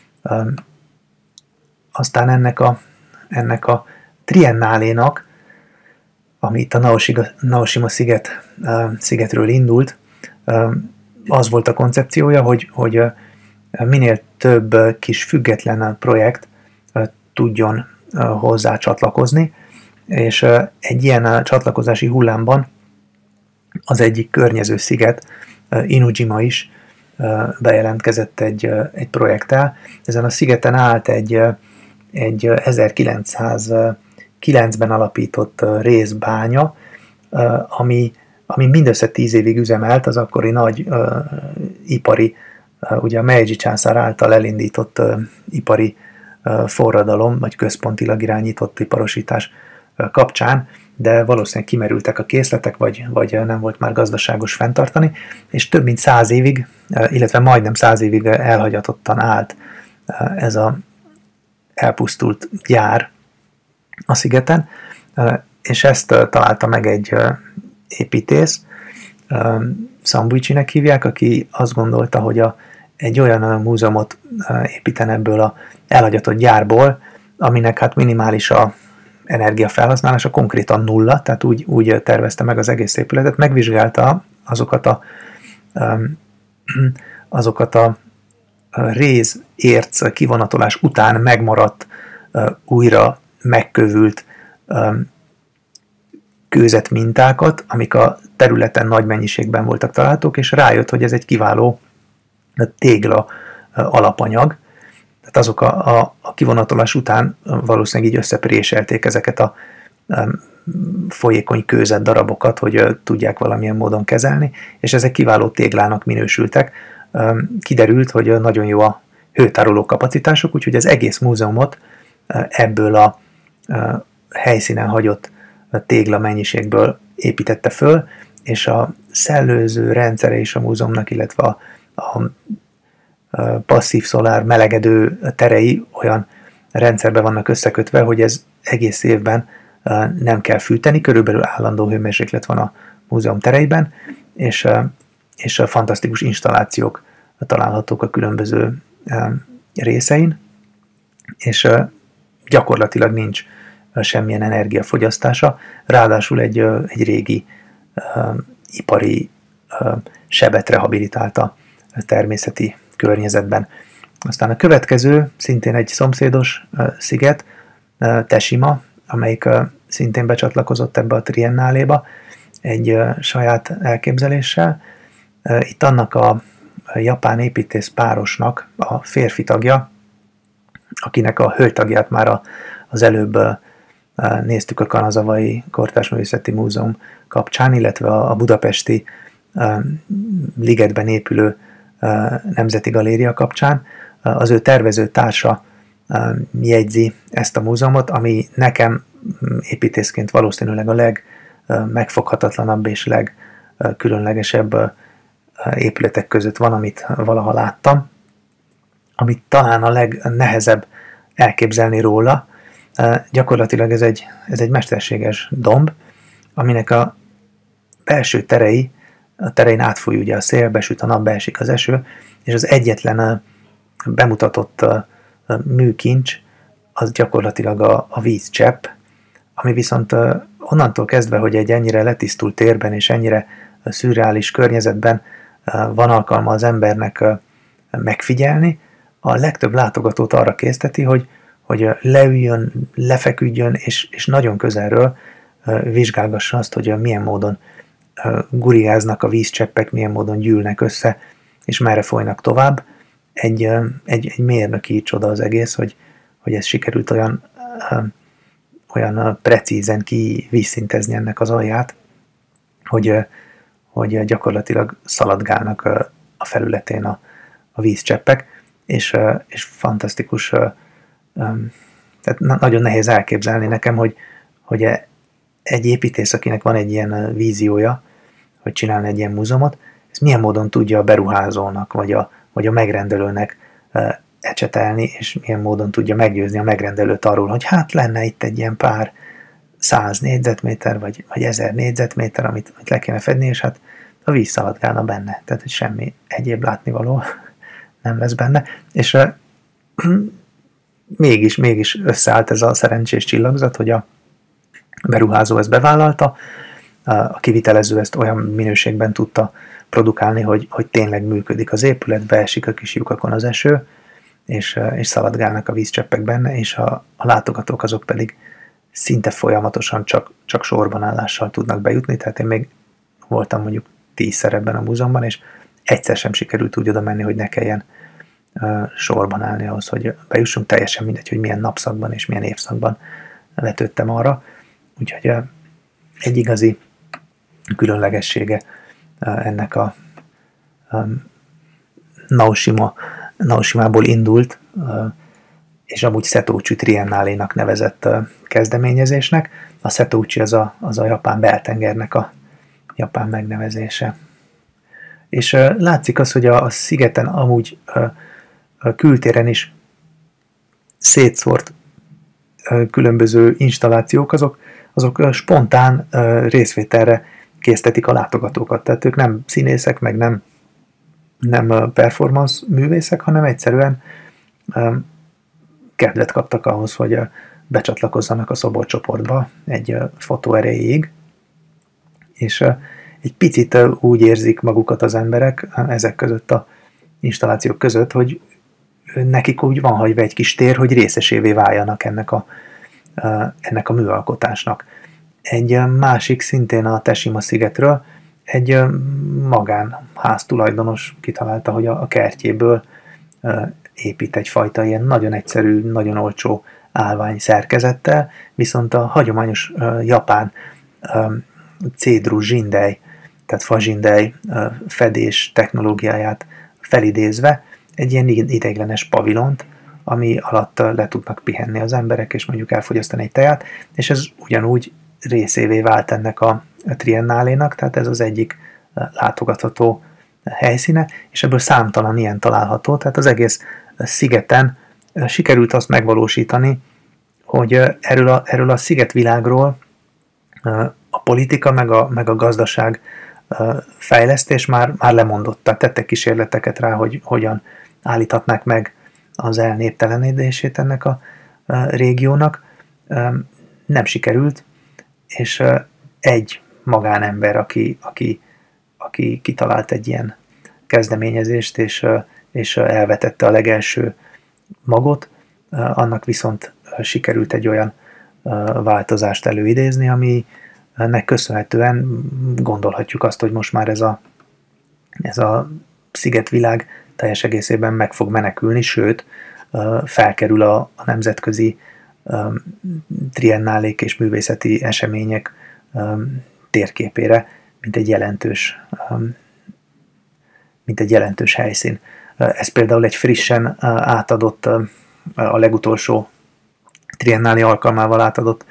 Aztán ennek a triennálénak, ami itt a Naoshima szigetről indult, az volt a koncepciója, hogy minél több kis független projekt tudjon hozzá csatlakozni, és egy ilyen csatlakozási hullámban az egyik környező sziget, Inujima is bejelentkezett egy projekttel. Ezen a szigeten állt egy 1909-ben alapított részbánya, ami mindössze 10 évig üzemelt, az akkori nagy ipari, ugye a Meiji császár által elindított ipari forradalom, vagy központilag irányított iparosítás kapcsán, de valószínűleg kimerültek a készletek, vagy nem volt már gazdaságos fenntartani, és több mint 100 évig, illetve majdnem 100 évig elhagyatottan állt ez a elpusztult gyár a szigeten, és ezt találta meg egy építész, Sambuichinek hívják, aki azt gondolta, hogy egy olyan múzeumot építene ebből az elhagyatott gyárból, aminek hát minimális a energiafelhasználása, konkrétan nulla, tehát úgy tervezte meg az egész épületet, megvizsgálta azokat a rézérc kivonatolás után megmaradt, újra megkövült kőzetmintákat, amik a területen nagy mennyiségben voltak találhatók, és rájött, hogy ez egy kiváló tégla alapanyag. Tehát azok a kivonatolás után valószínűleg így összepréselték ezeket a folyékony kőzet darabokat, hogy tudják valamilyen módon kezelni, és ezek kiváló téglának minősültek. Kiderült, hogy nagyon jó a hőtároló kapacitások, úgyhogy az egész múzeumot ebből a helyszínen hagyott tégla mennyiségből építette föl, és a szellőző rendszere is a múzeumnak, illetve a passzív szolár melegedő terei olyan rendszerben vannak összekötve, hogy ez egész évben nem kell fűteni, körülbelül állandó hőmérséklet van a múzeum tereiben, és fantasztikus installációk találhatók a különböző részein, és gyakorlatilag nincs semmilyen energiafogyasztása, ráadásul egy régi ipari sebet rehabilitált a természeti környezetben. Aztán a következő, szintén egy szomszédos sziget, Teshima, amelyik szintén becsatlakozott ebbe a triennáléba egy saját elképzeléssel. Itt annak a japán építész párosnak a férfi tagja, akinek a hölgytagját már az előbb néztük a Kanazavai Kortárs Művészeti Múzeum kapcsán, illetve a budapesti ligetben épülő Nemzeti Galéria kapcsán. Az ő tervező társa jegyzi ezt a múzeumot, ami nekem építészként valószínűleg a legmegfoghatatlanabb és legkülönlegesebb épületek között van, amit valaha láttam, amit talán a legnehezebb elképzelni róla. Gyakorlatilag ez egy mesterséges domb, aminek a belső terei, a terein átfoly ugye a szél, besüt a nap, beesik az eső, és az egyetlen bemutatott műkincs az gyakorlatilag a vízcsepp, ami viszont onnantól kezdve, hogy egy ennyire letisztult térben és ennyire szürreális környezetben van alkalma az embernek megfigyelni, a legtöbb látogatót arra készteti, hogy leüljön, lefeküdjön, és nagyon közelről vizsgálgassa azt, hogy milyen módon gurigáznak a vízcseppek, milyen módon gyűlnek össze, és merre folynak tovább. Egy mérnöki csoda az egész, hogy ez sikerült olyan precízen kivízszintezni ennek az alját, hogy gyakorlatilag szaladgálnak a felületén a vízcseppek, és fantasztikus, tehát nagyon nehéz elképzelni nekem, hogy egy építész, akinek van egy ilyen víziója, hogy csinálna egy ilyen múzeumot, ez milyen módon tudja a beruházónak, vagy a megrendelőnek ecsetelni, és milyen módon tudja meggyőzni a megrendelőt arról, hogy hát lenne itt egy ilyen pár 100 négyzetméter, vagy 1000 négyzetméter, amit le kéne fedni, és hát a víz szaladgálna benne, tehát hogy semmi egyéb látnivaló nem lesz benne, és mégis összeállt ez a szerencsés csillagzat, hogy a beruházó ezt bevállalta, a kivitelező ezt olyan minőségben tudta produkálni, hogy tényleg működik az épület, beesik a kis lyukakon az eső, és szaladgálnak a vízcseppek benne, és a látogatók azok pedig szinte folyamatosan csak sorban állással tudnak bejutni, tehát én még voltam mondjuk 10-szer ebben a múzeumban, és egyszer sem sikerült úgy oda menni, hogy ne kelljen sorban állni ahhoz, hogy bejussunk, teljesen mindegy, hogy milyen napszakban és milyen évszakban vetődtem arra. Úgyhogy egy igazi különlegessége ennek a Naoshimából indult, és amúgy Setouchi Triennálénak nevezett kezdeményezésnek. A Setouchi az a japán beltengernek a japán megnevezése. És látszik az, hogy a szigeten amúgy kültéren is szétszórt különböző installációk, azok spontán részvételre késztetik a látogatókat. Tehát ők nem színészek, meg nem performance művészek, hanem egyszerűen kedvet kaptak ahhoz, hogy becsatlakozzanak a szoborcsoportba egy fotó erejéig, és egy picit úgy érzik magukat az emberek ezek között a installációk között, hogy nekik úgy van hagyva egy kis tér, hogy részesévé váljanak ennek a műalkotásnak. Egy másik, szintén a Teshima szigetről, egy magánház tulajdonos kitalálta, hogy a kertjéből épít egyfajta ilyen nagyon egyszerű, nagyon olcsó állvány szerkezettel, viszont a hagyományos japán cédru zsindely, tehát fazsindely fedés technológiáját felidézve egy ilyen ideiglenes pavilont, ami alatt le tudnak pihenni az emberek, és mondjuk elfogyasztani egy teját, és ez ugyanúgy részévé vált ennek a triennálénak, tehát ez az egyik látogatható helyszíne, és ebből számtalan ilyen található, tehát az egész szigeten sikerült azt megvalósítani, hogy erről a szigetvilágról a politika meg a gazdaság fejlesztés már lemondott, tehát tettek kísérleteket rá, hogy hogyan állíthatnák meg az elnéptelenedését ennek a régiónak. Nem sikerült, és egy magánember, aki kitalált egy ilyen kezdeményezést, és elvetette a legelső magot, annak viszont sikerült egy olyan változást előidézni, aminek köszönhetően gondolhatjuk azt, hogy most már ez a szigetvilág teljes egészében meg fog menekülni, sőt, felkerül a nemzetközi triennálék és művészeti események térképére, mint egy jelentős helyszín. Ez például egy frissen átadott, a legutolsó triennálé alkalmával átadott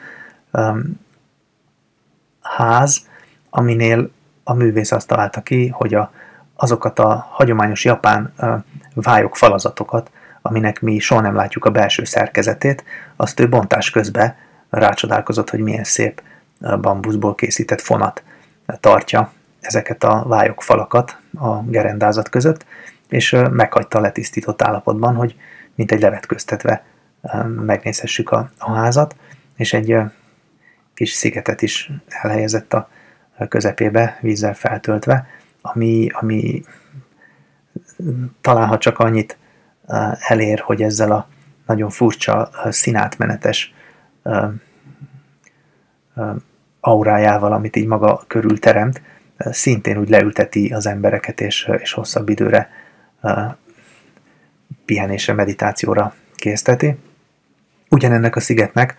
ház, aminél a művész azt találta ki, hogy azokat a hagyományos japán vályok falazatokat, aminek mi soha nem látjuk a belső szerkezetét, azt ő bontás közben rácsodálkozott, hogy milyen szép bambuszból készített fonat tartja ezeket a vályok falakat a gerendázat között, és meghagyta letisztított állapotban, hogy mint egy levetköztetve megnézhessük a házat, és egy kis szigetet is elhelyezett a közepébe, vízzel feltöltve, ami talán ha csak annyit elér, hogy ezzel a nagyon furcsa színátmenetes aurájával, amit így maga körül teremt, szintén úgy leülteti az embereket, és hosszabb időre pihenésre, meditációra készteti. Ugyanennek a szigetnek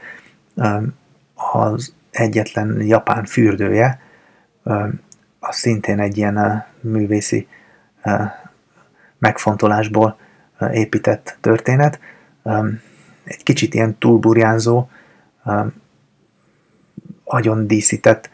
az egyetlen japán fürdője, az szintén egy ilyen művészi megfontolásból épített történet. Egy kicsit ilyen túlburjánzó, agyon díszített,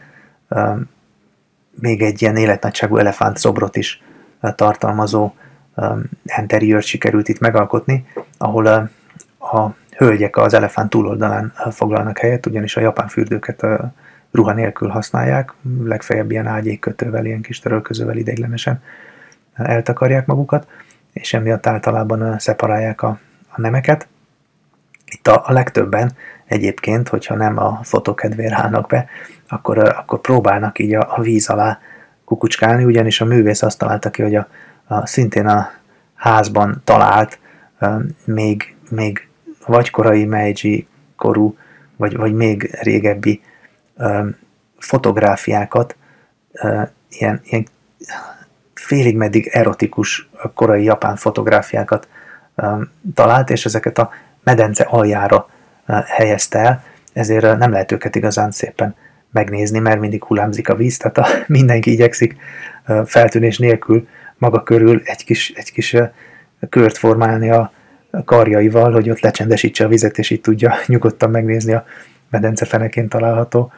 még egy ilyen életnagyságú elefánt szobrot is tartalmazó interiőrt sikerült itt megalkotni, ahol a hölgyek az elefánt túloldalán foglalnak helyet, ugyanis a japán fürdőket ruha nélkül használják, legfeljebb ilyen ágyékkötővel, ilyen kis törölközővel ideiglenesen eltakarják magukat, és emiatt általában szeparálják a nemeket. Itt a legtöbben egyébként, hogyha nem a fotókedvéért állnak be, akkor próbálnak így a víz alá kukucskálni, ugyanis a művész azt találta ki, hogy szintén a házban talált még vagy korai Meiji korú, vagy még régebbi fotográfiákat, ilyen félig meddig erotikus korai japán fotográfiákat talált, és ezeket a medence aljára helyezte el, ezért nem lehet őket igazán szépen megnézni, mert mindig hullámzik a víz, tehát mindenki igyekszik feltűnés nélkül maga körül egy kis kört formálni a karjaival, hogy ott lecsendesítse a vizet, és így tudja nyugodtan megnézni a medence fenekén található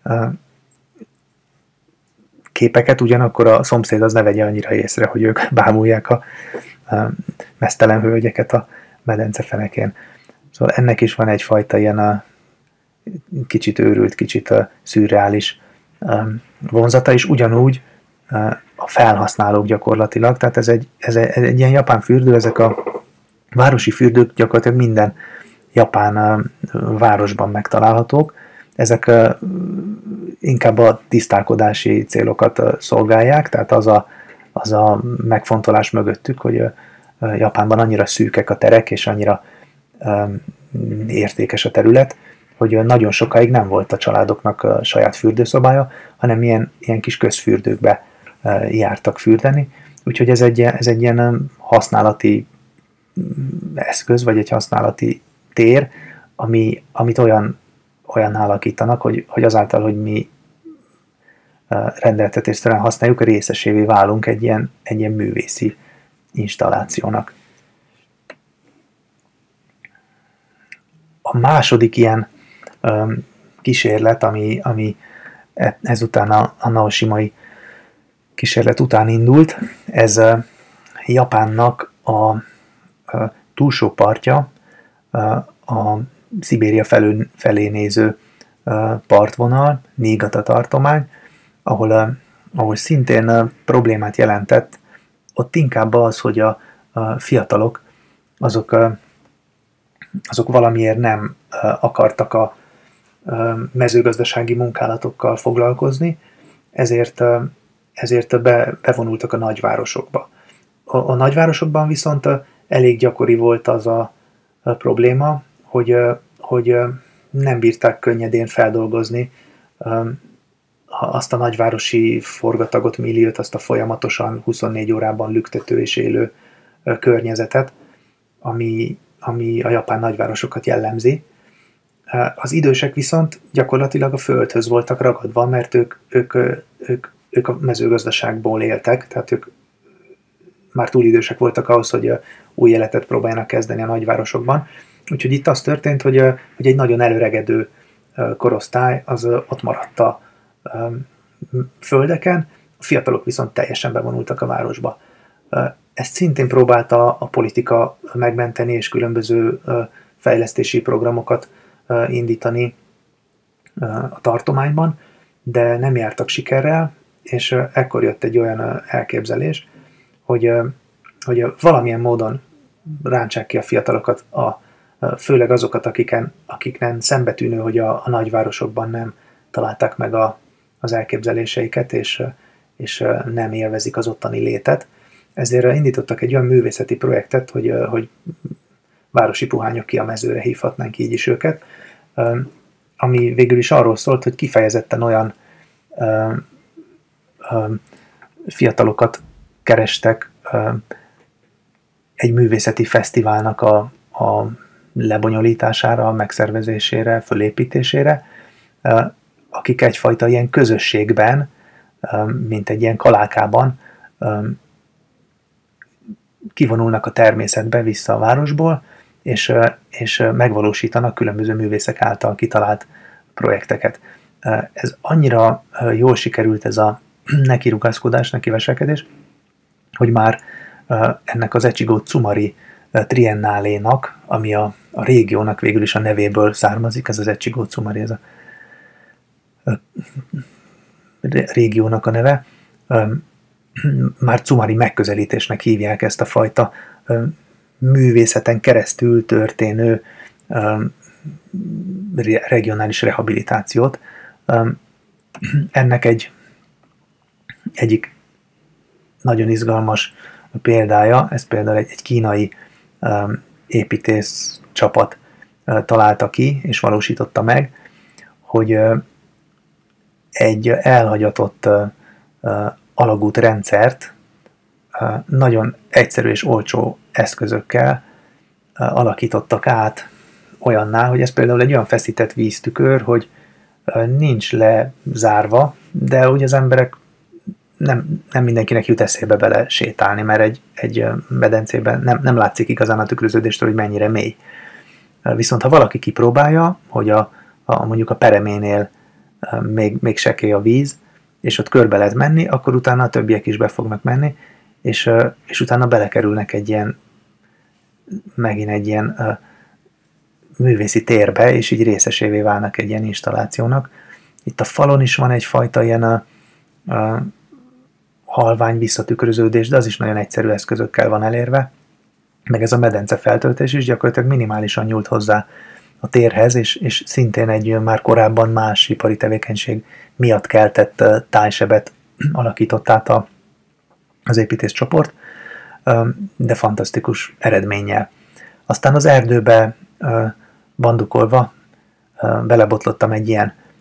képeket, ugyanakkor a szomszéd az ne vegye annyira észre, hogy ők bámulják a meztelen hölgyeket a medence fenekén. Szóval ennek is van egyfajta ilyen kicsit őrült, kicsit szürreális vonzata, és ugyanúgy a felhasználók gyakorlatilag, tehát ez egy ilyen japán fürdő, ezek a városi fürdők gyakorlatilag minden japán városban megtalálhatók. Ezek inkább a tisztálkodási célokat szolgálják, tehát az a megfontolás mögöttük, hogy Japánban annyira szűkek a terek, és annyira értékes a terület, hogy nagyon sokáig nem volt a családoknak a saját fürdőszobája, hanem ilyen kis közfürdőkbe jártak fürdeni. Úgyhogy ez egy ilyen használati eszköz, vagy egy használati tér, amit olyan alakítanak, hogy azáltal, hogy mi rendeltetésszerűen használjuk, részesévé válunk egy ilyen művészi installációnak. A második ilyen kísérlet, ami ezután a naoshimai kísérlet után indult, ez Japánnak a túlsó partja, a Szibéria felé néző partvonal, Niigata tartomány, ahol szintén problémát jelentett, ott inkább az, hogy a fiatalok azok valamiért nem akartak a mezőgazdasági munkálatokkal foglalkozni, ezért bevonultak a nagyvárosokba. A nagyvárosokban viszont elég gyakori volt az a probléma, hogy nem bírták könnyedén feldolgozni azt a nagyvárosi forgatagot, milliót, azt a folyamatosan 24 órában lüktető és élő környezetet, ami a japán nagyvárosokat jellemzi. Az idősek viszont gyakorlatilag a földhöz voltak ragadva, mert ők a mezőgazdaságból éltek, tehát ők már túl idősek voltak ahhoz, hogy új életet próbáljanak kezdeni a nagyvárosokban. Úgyhogy itt az történt, hogy egy nagyon előregedő korosztály az ott maradt a földeken, a fiatalok viszont teljesen bevonultak a városba. Ezt szintén próbálta a politika megmenteni, és különböző fejlesztési programokat indítani a tartományban, de nem jártak sikerrel, és ekkor jött egy olyan elképzelés, hogy valamilyen módon rántsák ki a fiatalokat, főleg azokat, akiknek szembetűnő, hogy a nagyvárosokban nem találták meg az elképzeléseiket, és nem élvezik az ottani létet. ezért indítottak egy olyan művészeti projektet, hogy városi puhányok ki a mezőre, hívhatnánk így is őket, ami végül is arról szólt, hogy kifejezetten olyan fiatalokat kerestek egy művészeti fesztiválnak a lebonyolítására, a megszervezésére, fölépítésére, akik egyfajta ilyen közösségben, mint egy ilyen kalákában kivonulnak a természetbe vissza a városból, és megvalósítanak különböző művészek által kitalált projekteket. Ez annyira jól sikerült ez a nekirugaszkodás, nekiveselkedés, hogy már ennek az Echigo Tsumari triennálénak, ami a régiónak végül is a nevéből származik, ez az Echigo Tsumari, ez a régiónak a neve, már Tsumari megközelítésnek hívják ezt a fajta művészeten keresztül történő regionális rehabilitációt. Ennek egyik nagyon izgalmas példája, ez például egy kínai építész csapat találta ki, és valósította meg, hogy egy elhagyatott alagútrendszert nagyon egyszerű és olcsó eszközökkel alakítottak át olyanná, hogy ez például egy olyan feszített víztükör, hogy nincs lezárva, de úgy az emberek nem mindenkinek jut eszébe bele sétálni, mert egy medencében nem látszik igazán a tükröződéstől, hogy mennyire mély. Viszont ha valaki kipróbálja, hogy mondjuk a pereménél még sekély a víz, és ott körbe lehet menni, akkor utána a többiek is be fognak menni, és utána belekerülnek megint egy ilyen művészi térbe, és így részesévé válnak egy ilyen installációnak. Itt a falon is van egyfajta ilyen halvány visszatükröződés, de az is nagyon egyszerű eszközökkel van elérve, meg ez a medence feltöltés is gyakorlatilag minimálisan nyúlt hozzá a térhez, és szintén egy már korábban más ipari tevékenység miatt keltett tájsebet alakított át az építészcsoport, de fantasztikus eredménnyel. Aztán az erdőbe bandukolva belebotlottam egy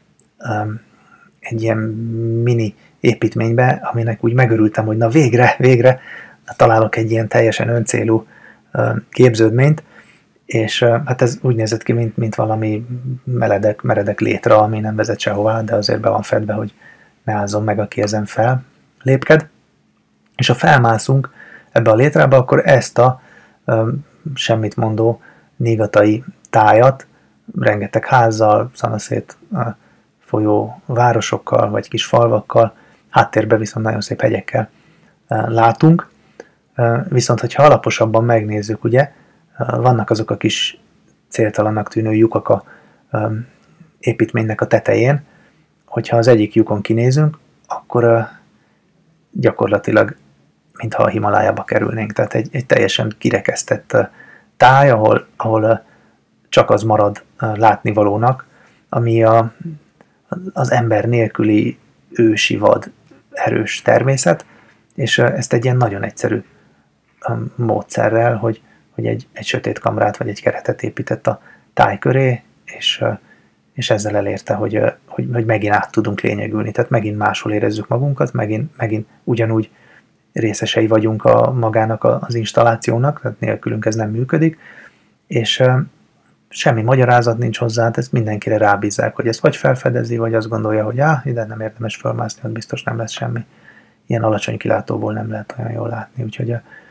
ilyen mini építménybe, aminek úgy megörültem, hogy na végre találok egy ilyen teljesen öncélú képződményt, és hát ez úgy nézett ki, mint valami meredek létra, ami nem vezet sehová, de azért be van fedve, hogy ne ázzon meg, aki ezen fel lépked. És ha felmászunk ebbe a létrába, akkor ezt a semmit mondó nigatai tájat, rengeteg házzal, szanaszét folyó városokkal, vagy kis falvakkal, háttérben viszont nagyon szép hegyekkel látunk. Viszont, hogyha alaposabban megnézzük, ugye, vannak azok a kis céltalannak tűnő lyukak a építménynek a tetején, hogyha az egyik lyukon kinézünk, akkor gyakorlatilag mintha a Himalájába kerülnénk. Tehát egy teljesen kirekesztett táj, ahol csak az marad látnivalónak, ami az ember nélküli ősi vad erős természet, és ezt egy ilyen nagyon egyszerű módszerrel, hogy egy sötét kamrát vagy egy keretet épített a táj köré, és ezzel elérte, hogy megint át tudunk lényegülni, tehát megint máshol érezzük magunkat, megint ugyanúgy részesei vagyunk magának az installációnak, tehát nélkülünk ez nem működik, és semmi magyarázat nincs hozzá, hát ezt mindenkire rábízzák, hogy ezt vagy felfedezi, vagy azt gondolja, hogy ide nem érdemes felmászni, hogy biztos nem lesz semmi. Ilyen alacsony kilátóból nem lehet olyan jól látni, úgyhogy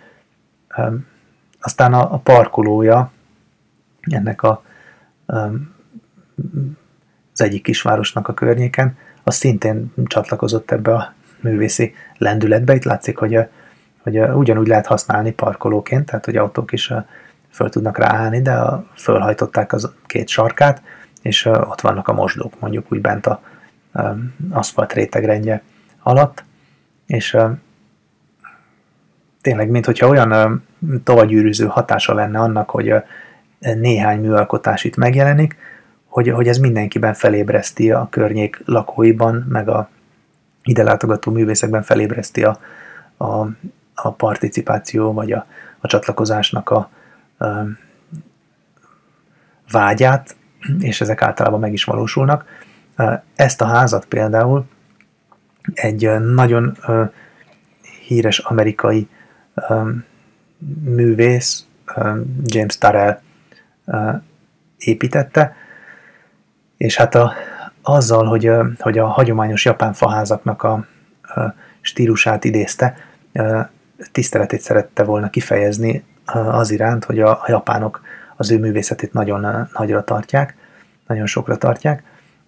aztán a parkolója ennek az egyik kisvárosnak a környéken, az szintén csatlakozott ebbe a művészi lendületbe. Itt látszik, hogy ugyanúgy lehet használni parkolóként, tehát hogy autók is föl tudnak ráállni, de fölhajtották az két sarkát, és ott vannak a mosdók, mondjuk úgy bent a aszfalt rétegrendje alatt, és tényleg, minthogyha olyan tovagyűrűző hatása lenne annak, hogy néhány műalkotás itt megjelenik, hogy ez mindenkiben felébreszti a környék lakóiban, meg a ide látogató művészekben felébreszti a participáció vagy a csatlakozásnak a vágyát, és ezek általában meg is valósulnak. Ezt a házat például egy nagyon híres amerikai művész, James Turrell építette, és hát azzal, hogy a hagyományos japán faházaknak a stílusát idézte, tiszteletét szerette volna kifejezni az iránt, hogy a japánok az ő művészetét nagyon nagyra tartják, nagyon sokra tartják,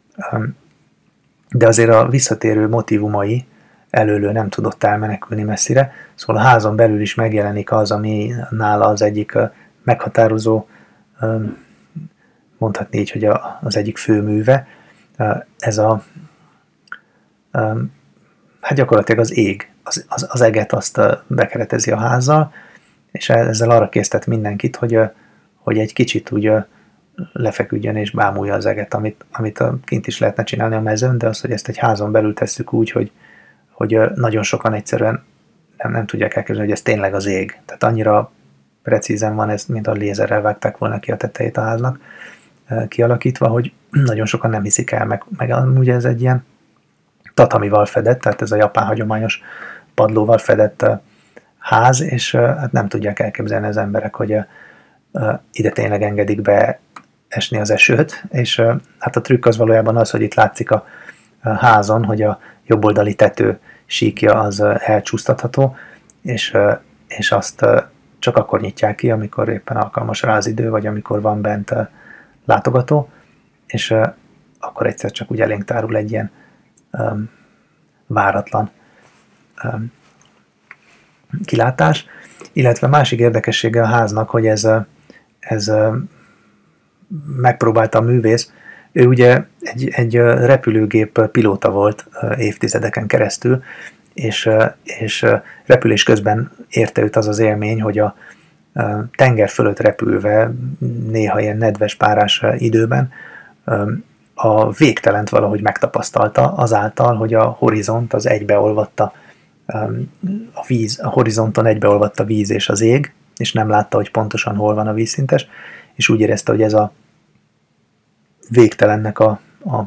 de azért a visszatérő motívumai előlő nem tudott elmenekülni messzire, szóval a házon belül is megjelenik az, ami nála az egyik meghatározó, mondhatni így, hogy az egyik főműve, ez hát gyakorlatilag az ég, az eget azt bekeretezi a házzal, és ezzel arra késztet mindenkit, hogy egy kicsit úgy lefeküdjön és bámulja az eget, amit kint is lehetne csinálni a mezőn, de az, hogy ezt egy házon belül tesszük úgy, hogy nagyon sokan egyszerűen nem tudják elképzelni, hogy ez tényleg az ég. Tehát annyira precízen van ez, mint a lézerrel vágták volna ki a tetejét a háznak kialakítva, hogy nagyon sokan nem hiszik el, meg amúgy ez egy ilyen tatamival fedett, tehát ez a japán hagyományos padlóval fedett ház, és hát nem tudják elképzelni az emberek, hogy ide tényleg engedik be esni az esőt, és hát a trükk az valójában az, hogy itt látszik a házon, hogy a jobboldali tető síkja az elcsúsztatható, és azt csak akkor nyitják ki, amikor éppen alkalmas rá az idő, vagy amikor van bent látogató, és akkor egyszer csak úgy elénk tárul egy ilyen váratlan kilátás, illetve másik érdekessége a háznak, hogy ez megpróbálta a művész. Ő ugye egy repülőgép pilóta volt évtizedeken keresztül, és repülés közben érte őt az az élmény, hogy a tenger fölött repülve, néha ilyen nedves párás időben a végtelent valahogy megtapasztalta azáltal, hogy a horizont az egybeolvatta a víz, a horizonton egybeolvadt a víz és az ég, és nem látta, hogy pontosan hol van a vízszintes, és úgy érezte, hogy ez a végtelennek a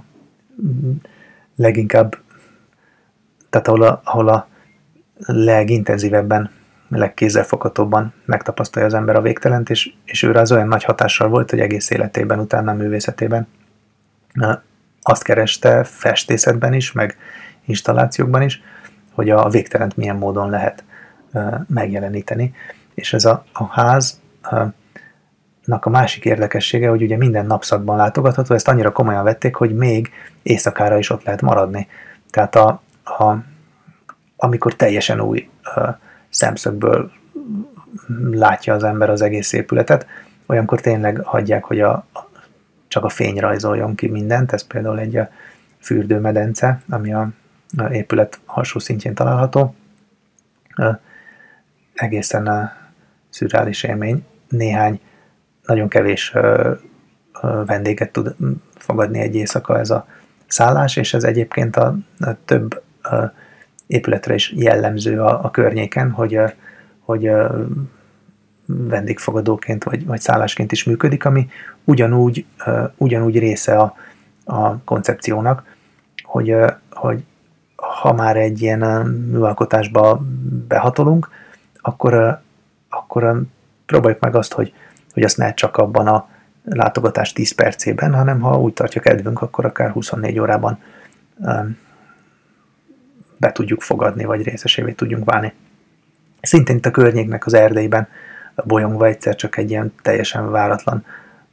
leginkább, tehát ahol a legintenzívebben, legkézzelfoghatóbban megtapasztalja az ember a végtelent, és őre az olyan nagy hatással volt, hogy egész életében, utána a művészetében azt kereste festészetben is, meg installációkban is, hogy a végtelent milyen módon lehet megjeleníteni. És ez a háznak a másik érdekessége, hogy ugye minden napszakban látogatható, ezt annyira komolyan vették, hogy még éjszakára is ott lehet maradni. Tehát amikor teljesen új szemszögből látja az ember az egész épületet, olyankor tényleg hagyják, hogy csak a fény rajzoljon ki mindent. Ez például egy fürdőmedence, ami a épület alsó szintjén található. Egészen szürreális élmény. Néhány, nagyon kevés vendéget tud fogadni egy éjszaka ez a szállás, és ez egyébként a több épületre is jellemző a környéken, hogy vendégfogadóként vagy szállásként is működik, ami ugyanúgy része a koncepciónak, hogy ha már egy ilyen műalkotásba behatolunk, akkor próbáljuk meg azt, hogy azt ne csak abban a látogatás 10 percében, hanem ha úgy tartja kedvünk, akkor akár 24 órában be tudjuk fogadni, vagy részesévé tudjunk válni. Szintén itt a környéknek az erdeiben bolyongva egyszer csak egy ilyen teljesen váratlan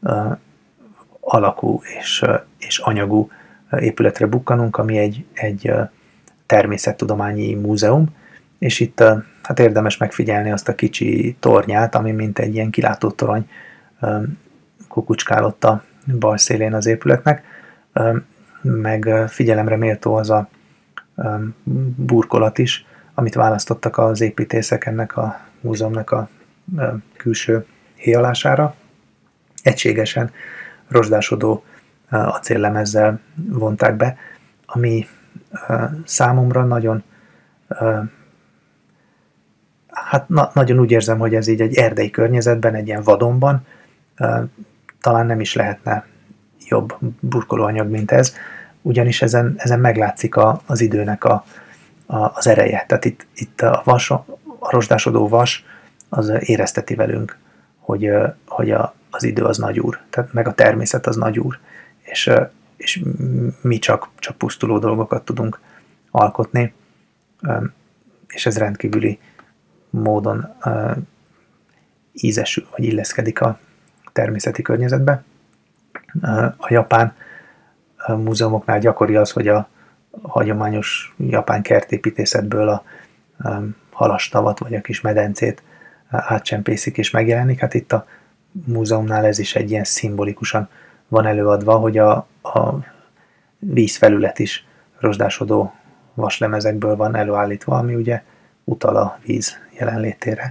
alakú és anyagú épületre bukkanunk, ami egy természettudományi múzeum, és itt hát érdemes megfigyelni azt a kicsi tornyát, ami mint egy ilyen kilátótorony kukucskálott a bal szélén az épületnek, meg figyelemre méltó az a burkolat is, amit választottak az építészek ennek a múzeumnak a külső héjalására. Egységesen rozsdásodó acéllemezzel vonták be, ami számomra nagyon hát nagyon úgy érzem, hogy ez így egy erdei környezetben, egy ilyen vadonban talán nem is lehetne jobb burkolóanyag, mint ez, ugyanis ezen meglátszik az időnek az ereje. Tehát itt a rozsdásodó vas az érezteti velünk, hogy az idő az nagyúr, tehát meg a természet az nagyúr, és mi csak pusztuló dolgokat tudunk alkotni, és ez rendkívüli módon ízesül, vagy illeszkedik a természeti környezetbe. A japán múzeumoknál gyakori az, hogy a hagyományos japán kertépítészetből a halastavat, vagy a kis medencét átcsempészik és megjelenik. Hát itt a múzeumnál ez is egy ilyen szimbolikusan van előadva, hogy a vízfelület is rozsdásodó vaslemezekből van előállítva, ami ugye utal a víz jelenlétére.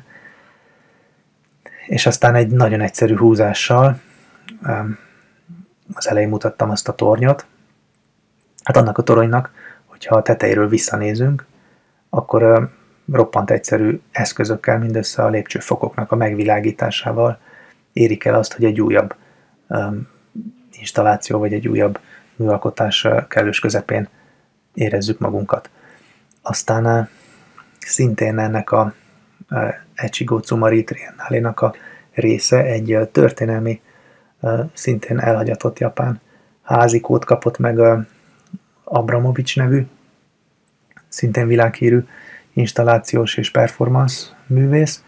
És aztán egy nagyon egyszerű húzással, az elején mutattam azt a tornyot, hát annak a toronynak, hogyha a tetejéről visszanézünk, akkor roppant egyszerű eszközökkel, mindössze a lépcsőfokoknak a megvilágításával érik el azt, hogy egy újabb installáció, vagy egy újabb műalkotás kellős közepén érezzük magunkat. Aztán szintén ennek a Echigo Tsumari Triennálénak a része egy történelmi, szintén elhagyatott japán házikót kapott meg Abramovics nevű, szintén világhírű installációs és performance művész.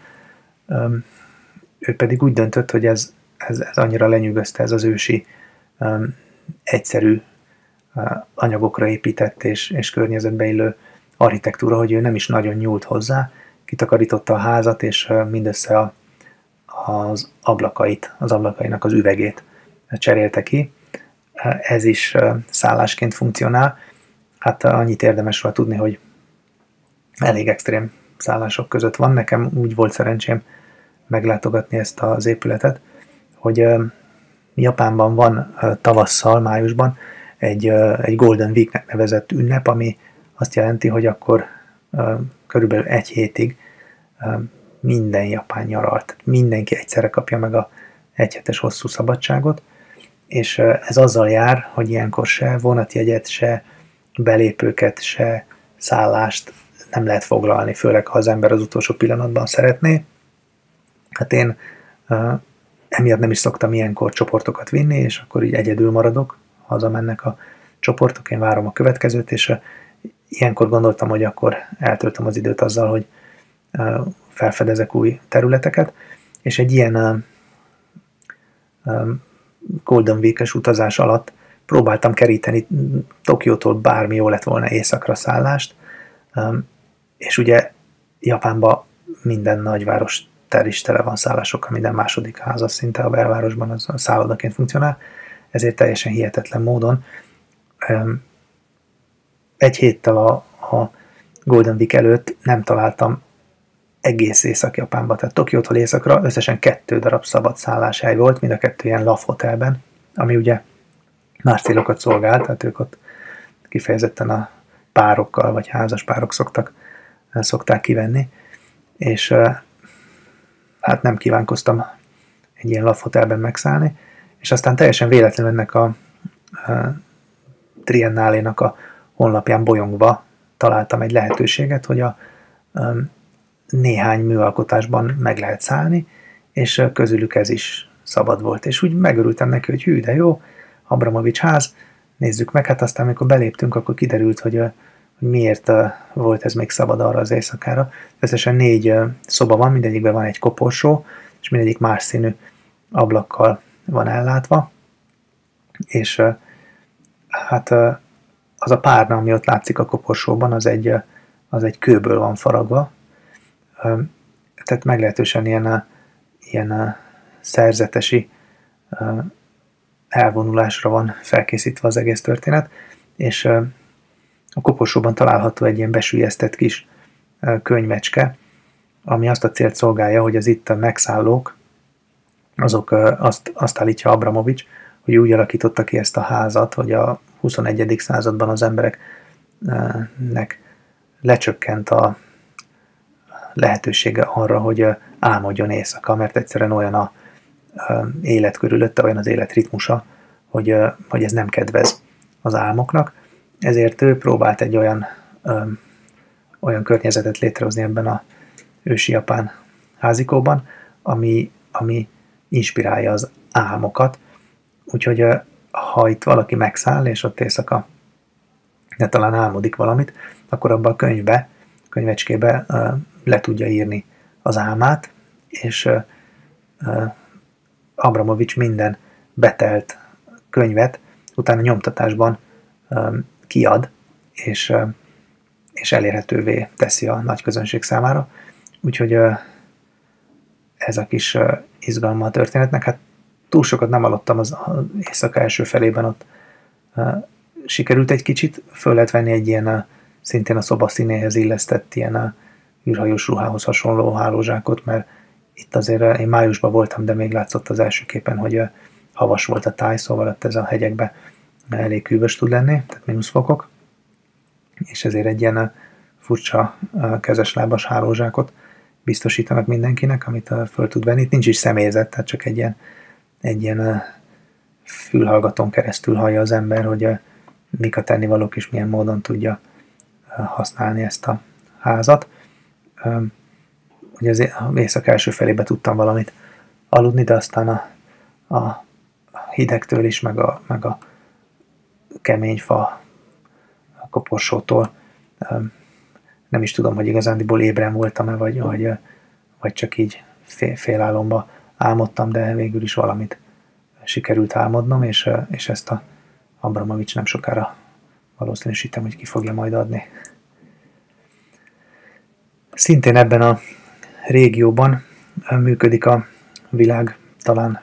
Ő pedig úgy döntött, hogy ez annyira lenyűgözte, ez az ősi, egyszerű anyagokra épített és környezetbe illő architektúra, hogy ő nem is nagyon nyúlt hozzá, kitakarította a házat, és mindössze az ablakainak az üvegét cserélte ki. Ez is szállásként funkcionál. Hát annyit érdemes róla tudni, hogy elég extrém szállások között van. Nekem úgy volt szerencsém meglátogatni ezt az épületet, hogy Japánban van tavasszal, májusban egy Golden Week-nek nevezett ünnep, ami azt jelenti, hogy akkor körülbelül egy hétig minden japán nyaralt. Mindenki egyszerre kapja meg a egyhetes hosszú szabadságot, és ez azzal jár, hogy ilyenkor se vonatjegyet, se belépőket, se szállást nem lehet foglalni, főleg ha az ember az utolsó pillanatban szeretné. Hát én emiatt nem is szoktam ilyenkor csoportokat vinni, és akkor így egyedül maradok, hazamennek a csoportok, én várom a következőt, és ilyenkor gondoltam, hogy akkor eltöltöm az időt azzal, hogy felfedezek új területeket, és egy ilyen Golden Week-es utazás alatt próbáltam keríteni Tokiótól bármi jó lett volna északra szállást, és ugye Japánban minden nagyváros is tele van szállásokkal, minden második háza szinte a belvárosban az szállodaként funkcionál, ezért teljesen hihetetlen módon egy héttel a Golden Week előtt nem találtam egész Észak-Japánban, tehát Tokiótól északra összesen 2 darab szabad szálláshely volt, mind a 2 ilyen Love Hotelben, ami ugye más célokat szolgál, tehát ők ott kifejezetten a párokkal, vagy házas párok szokták kivenni, és hát nem kívánkoztam egy ilyen Love Hotelben megszállni, és aztán teljesen véletlenül ennek a Triennálénak a honlapján bolyongva találtam egy lehetőséget, hogy a néhány műalkotásban meg lehet szállni, és közülük ez is szabad volt. És úgy megörültem neki, hogy hű, de jó, Abramovics ház, nézzük meg, hát aztán amikor beléptünk, akkor kiderült, hogy miért volt ez még szabad arra az éjszakára. Összesen 4 szoba van, mindegyikben van egy koporsó, és mindegyik más színű ablakkal van ellátva, és hát az a párna, ami ott látszik a koporsóban, az egy kőből van faragva, tehát meglehetősen ilyen szerzetesi elvonulásra van felkészítve az egész történet, és a koporsóban található egy ilyen besüllyesztett kis könyvecske, ami azt a célt szolgálja, hogy az itt megszállók, azok azt állítja Abramovics, hogy úgy alakította ki ezt a házat, hogy a 21. században az embereknek lecsökkent lehetősége arra, hogy álmodjon éjszaka, mert egyszerűen olyan a élet körülötte, olyan az élet ritmusa, hogy ez nem kedvez az álmoknak. Ezért ő próbált egy olyan környezetet létrehozni ebben a ősi japán házikóban, ami inspirálja az álmokat. Úgyhogy ha itt valaki megszáll, és ott éjszaka de talán álmodik valamit, akkor abban a könyvecskébe le tudja írni az álmát, és Abramovics minden betelt könyvet utána nyomtatásban kiad, és elérhetővé teszi a nagy közönség számára. Úgyhogy ez a kis izgalma a történetnek. Hát túl sokat nem hallottam az éjszaka első felében, ott sikerült egy kicsit, föl lehet venni egy ilyen szintén a szobaszínéhez illesztett ilyen űrhajós ruhához hasonló hálózsákot, mert itt azért én májusban voltam, de még látszott az első képen, hogy havas volt a táj, szóval ott ez a hegyekben elég hűvös tud lenni, tehát mínuszfokok, és ezért egy ilyen furcsa kezeslábas hálózsákot biztosítanak mindenkinek, amit föl tud venni. Itt nincs is személyzet, tehát csak egy ilyen fülhallgatón keresztül hallja az ember, hogy mik a tennivalók és milyen módon tudja használni ezt a házat. Ugye az éjszak első felében tudtam valamit aludni, de aztán a hidegtől is, meg a kemény fa a koporsótól nem is tudom, hogy igazándiból ébren voltam-e, vagy csak így félálomba álmodtam, de végül is valamit sikerült álmodnom, és ezt a Abramovics nem sokára valószínűsítem, hogy ki fogja majd adni. Szintén ebben a régióban működik a világ talán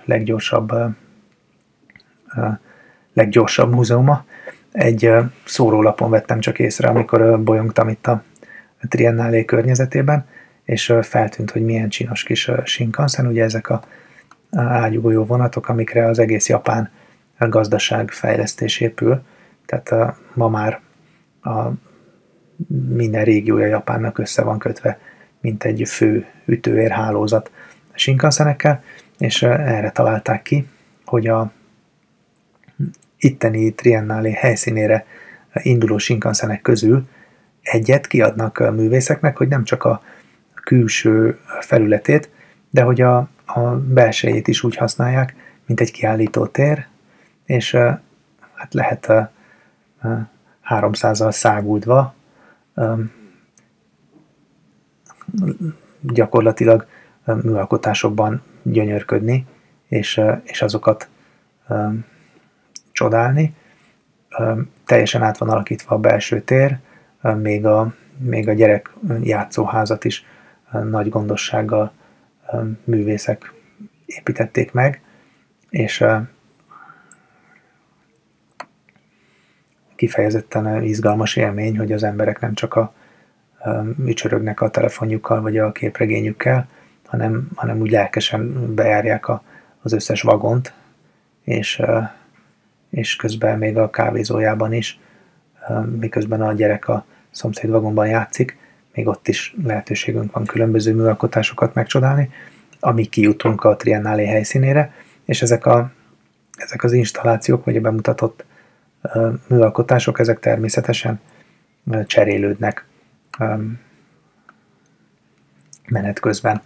leggyorsabb múzeuma. Egy szórólapon vettem csak észre, amikor bolyongtam itt a Triennálé környezetében, és feltűnt, hogy milyen csinos kis Shinkansen, ugye ezek a ágyúgolyó vonatok, amikre az egész japán gazdaság fejlesztés épül. Tehát ma már minden régiója Japánnak össze van kötve, mint egy fő ütőérhálózat Shinkansenekkel, és erre találták ki, hogy a itteni Triennálé helyszínére induló Shinkansenek közül egyet kiadnak művészeknek, hogy nem csak a külső felületét, de hogy a belsejét is úgy használják, mint egy kiállítótér, és hát lehet 300-al száguldva gyakorlatilag műalkotásokban gyönyörködni, és azokat csodálni. Teljesen át van alakítva a belső tér, még a gyerek játszóházat is nagy gondossággal művészek építették meg, és kifejezetten izgalmas élmény, hogy az emberek nem csak ücsörögnek a telefonjukkal vagy a képregényükkel, hanem úgy lelkesen bejárják az összes vagont, és közben még a kávézójában is, miközben a gyerek a szomszéd vagonban játszik, még ott is lehetőségünk van különböző műalkotásokat megcsodálni, amíg kijutunk a Triennálé helyszínére, és ezek az installációk, vagy a bemutatott műalkotások, ezek természetesen cserélődnek menet közben.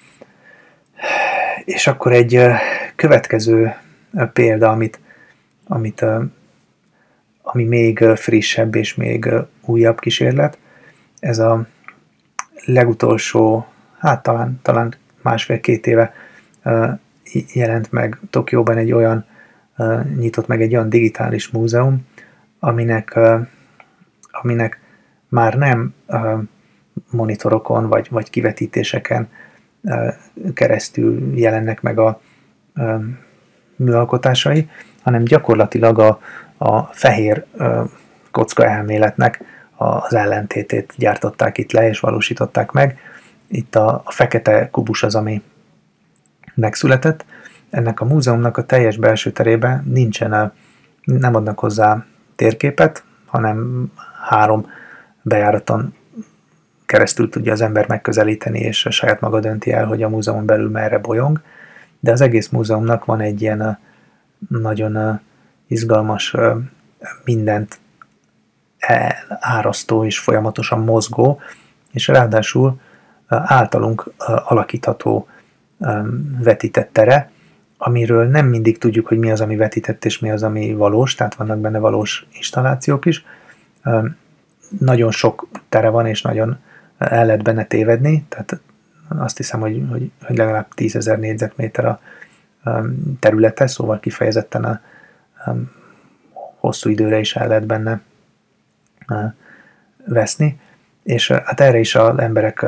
És akkor egy következő példa, ami még frissebb és még újabb kísérlet, ez a legutolsó, hát talán 1,5-2 éve jelent meg Tokióban egy olyan, nyitott meg egy olyan digitális múzeum, aminek már nem monitorokon vagy kivetítéseken keresztül jelennek meg a műalkotásai, hanem gyakorlatilag a fehér kocka elméletnek az ellentétét gyártották itt le, és valósították meg. Itt a fekete kubus az, ami megszületett. Ennek a múzeumnak a teljes belső terében nem adnak hozzá térképet, hanem 3 bejáraton keresztül tudja az ember megközelíteni, és saját maga dönti el, hogy a múzeumon belül merre bolyong, de az egész múzeumnak van egy ilyen nagyon izgalmas, mindent árasztó és folyamatosan mozgó, és ráadásul általunk alakítható vetített tere, amiről nem mindig tudjuk, hogy mi az, ami vetített, és mi az, ami valós, tehát vannak benne valós installációk is. Nagyon sok tere van, és nagyon el lehet benne tévedni, tehát azt hiszem, hogy legalább 10 000 négyzetméter a területe, szóval kifejezetten a hosszú időre is el lehet benne veszni, és hát erre is az emberek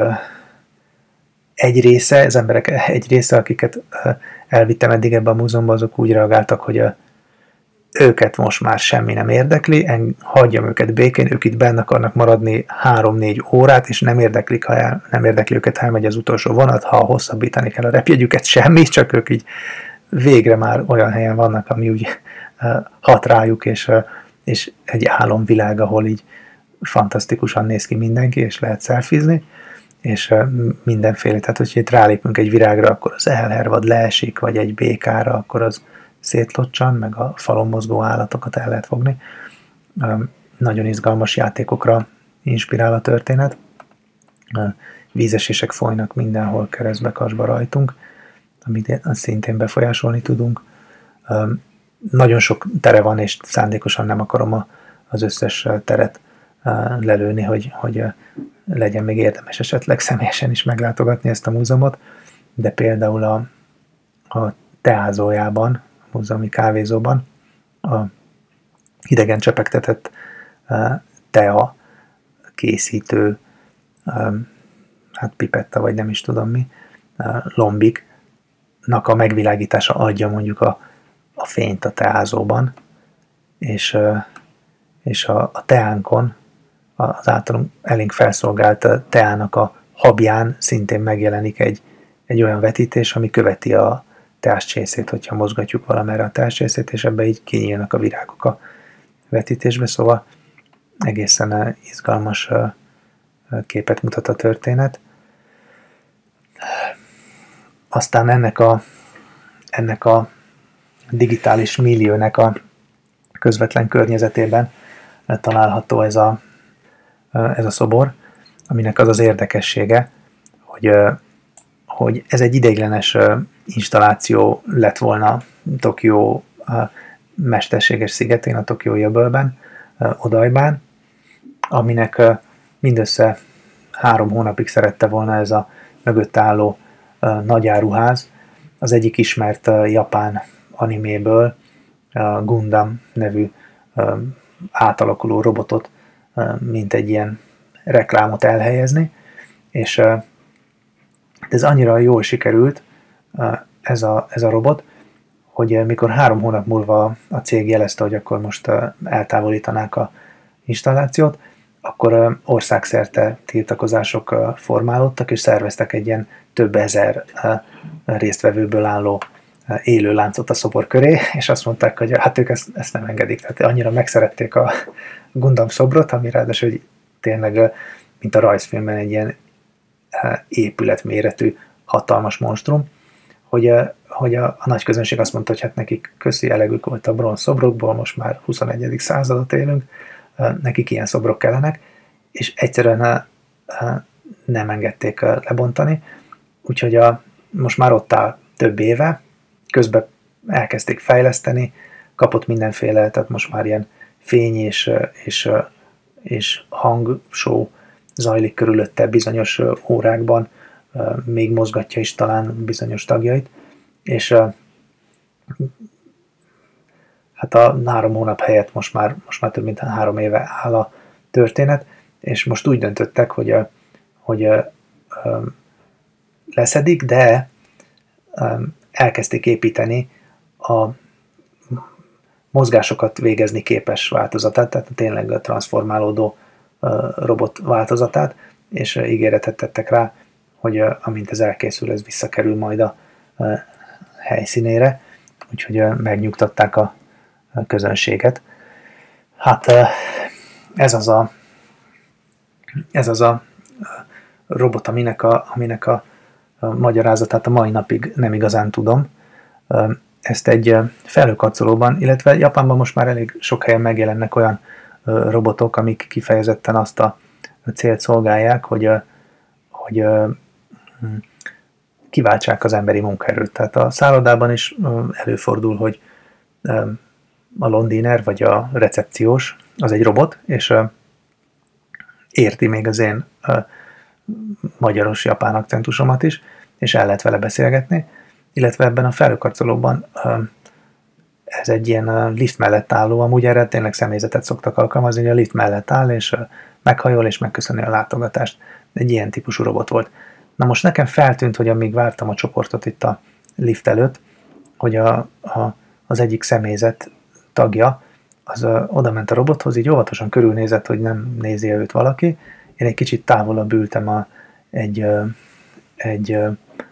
egy része, akiket elvittem eddig ebbe a múzeumba, azok úgy reagáltak, hogy őket most már semmi nem érdekli, hagyjam őket békén, ők itt benne akarnak maradni 3-4 órát, és nem érdekli őket, ha elmegy az utolsó vonat, ha hosszabbítani kell a repjegyüket, semmi, csak ők így végre már olyan helyen vannak, ami úgy hat rájuk, és egy álomvilág, ahol így fantasztikusan néz ki mindenki, és lehet szelfizni, és mindenféle, tehát hogyha itt rálépünk egy virágra, akkor az elhervad, leesik, vagy egy békára, akkor az szétlocsan, meg a falon mozgó állatokat el lehet fogni. Nagyon izgalmas játékokra inspirál a történet. Vízesések folynak mindenhol keresztbe-kasba rajtunk, amit szintén befolyásolni tudunk. Nagyon sok tere van, és szándékosan nem akarom az összes teret lelőni, hogy legyen még érdemes esetleg személyesen is meglátogatni ezt a múzeumot, de például a teázójában, a múzeumi kávézóban a hidegen csepegtetett tea készítő, hát pipetta, vagy nem is tudom mi, lombiknak a megvilágítása adja mondjuk a fényt a teázóban, és a teánkon, az általunk elénk felszolgált teának a habján szintén megjelenik egy olyan vetítés, ami követi a teáscsészét, hogyha mozgatjuk valamerre a teáscsészét, és ebbe így kinyílnak a virágok a vetítésbe, szóval egészen izgalmas képet mutat a történet. Aztán ennek a digitális milliónek a közvetlen környezetében található ez a szobor, aminek az az érdekessége, hogy ez egy ideiglenes installáció lett volna Tokió mesterséges szigetén, a Tokiói öbölben, Odaibán, aminek mindössze 3 hónapig szerette volna ez a mögött álló nagyáruház, az egyik ismert japán animéből, Gundam nevű átalakuló robotot, mint egy ilyen reklámot elhelyezni, és ez annyira jól sikerült, ez a robot, hogy mikor 3 hónap múlva a cég jelezte, hogy akkor most eltávolítanák a installációt, akkor országszerte tiltakozások formálódtak, és szerveztek egy ilyen több ezer résztvevőből álló élő láncot a szobor köré, és azt mondták, hogy hát ők ezt nem engedik. Tehát annyira megszerették a Gundam szobrot, ami ráadásul tényleg, mint a rajzfilmben, egy ilyen épületméretű, hatalmas monstrum, hogy a nagy közönség azt mondta, hogy hát nekik köszi, elegük volt a bronz szobrokból, most már 21. századot élünk, nekik ilyen szobrok kellenek, és egyszerűen nem engedték lebontani, úgyhogy most már ott áll több éve, közben elkezdték fejleszteni, kapott mindenféle, tehát most már ilyen fény és hangshow zajlik körülötte bizonyos órákban, még mozgatja is talán bizonyos tagjait, és hát a 3 hónap helyett most már több mint 3 éve áll a történet, és most úgy döntöttek, hogy leszedik, de elkezdték építeni a mozgásokat végezni képes változatát, tehát tényleg a transformálódó robot változatát, és ígéretet tettek rá, hogy amint ez elkészül, ez visszakerül majd a helyszínére, úgyhogy megnyugtatták a közönséget. Hát ez az a robot, aminek a magyarázatát a mai napig nem igazán tudom. Ezt egy felhőkarcolóban, illetve Japánban most már elég sok helyen megjelennek olyan robotok, amik kifejezetten azt a célt szolgálják, hogy kiváltsák az emberi munkaerőt. Tehát a szállodában is előfordul, hogy a londiner vagy a recepciós az egy robot, és érti még az én magyaros-japán akcentusomat is, és el lehet vele beszélgetni, illetve ebben a felhőkarcolóban ez egy ilyen lift mellett álló, amúgy erre tényleg személyzetet szoktak alkalmazni, hogy a lift mellett áll, és meghajol, és megköszöni a látogatást. Egy ilyen típusú robot volt. Na most nekem feltűnt, hogy amíg vártam a csoportot itt a lift előtt, hogy az egyik személyzet tagja, az oda ment a robothoz, így óvatosan körülnézett, hogy nem nézi őt valaki. Én egy kicsit távolabb ültem egy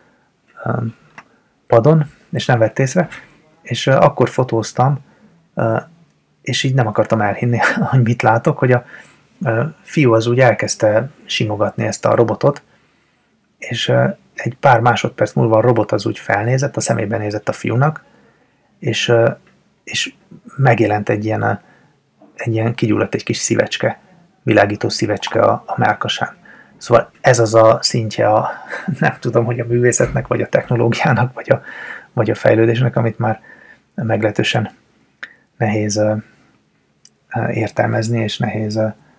padon, és nem vett észre, és akkor fotóztam, és így nem akartam elhinni, hogy mit látok, hogy a fiú az úgy elkezdte simogatni ezt a robotot, és egy pár másodperc múlva a robot az úgy felnézett, a szemébe nézett a fiúnak, és megjelent egy ilyen kigyulladt egy kis szívecske, világító szívecske a mellkasán. Szóval ez az a szintje nem tudom, hogy a művészetnek, vagy a technológiának, vagy a fejlődésnek, amit már meglehetősen nehéz értelmezni, és nehéz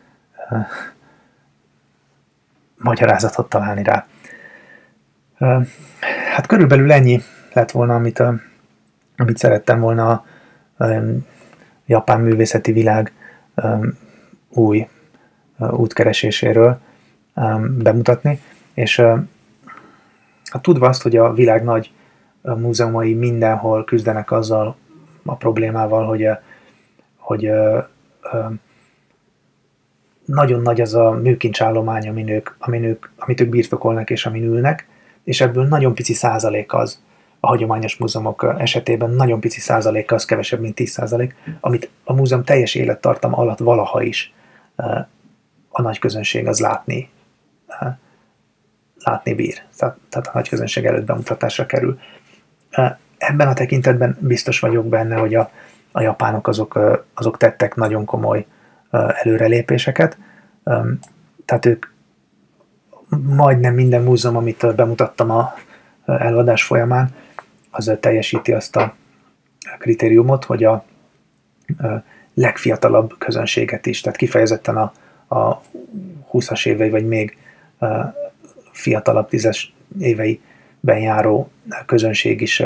magyarázatot találni rá. Hát körülbelül ennyi lett volna, amit szerettem volna a japán művészeti világ új útkereséséről bemutatni, és tudva azt, hogy a világ nagy múzeumai mindenhol küzdenek azzal a problémával, hogy nagyon nagy az a műkincsállomány, amit ők birtokolnak és amin ülnek, és ebből nagyon pici százalék az, a hagyományos múzeumok esetében nagyon pici százaléka, az kevesebb, mint 10%, amit a múzeum teljes élettartam alatt valaha is a nagy közönség az látni bír. Tehát a nagy közönség előtt bemutatásra kerül. Ebben a tekintetben biztos vagyok benne, hogy a japánok azok tettek nagyon komoly előrelépéseket. Tehát ők majdnem minden múzeum, amit bemutattam a előadás folyamán, az teljesíti azt a kritériumot, hogy a legfiatalabb közönséget is, tehát kifejezetten a 20-as évei, vagy még fiatalabb 10-es éveiben járó közönség is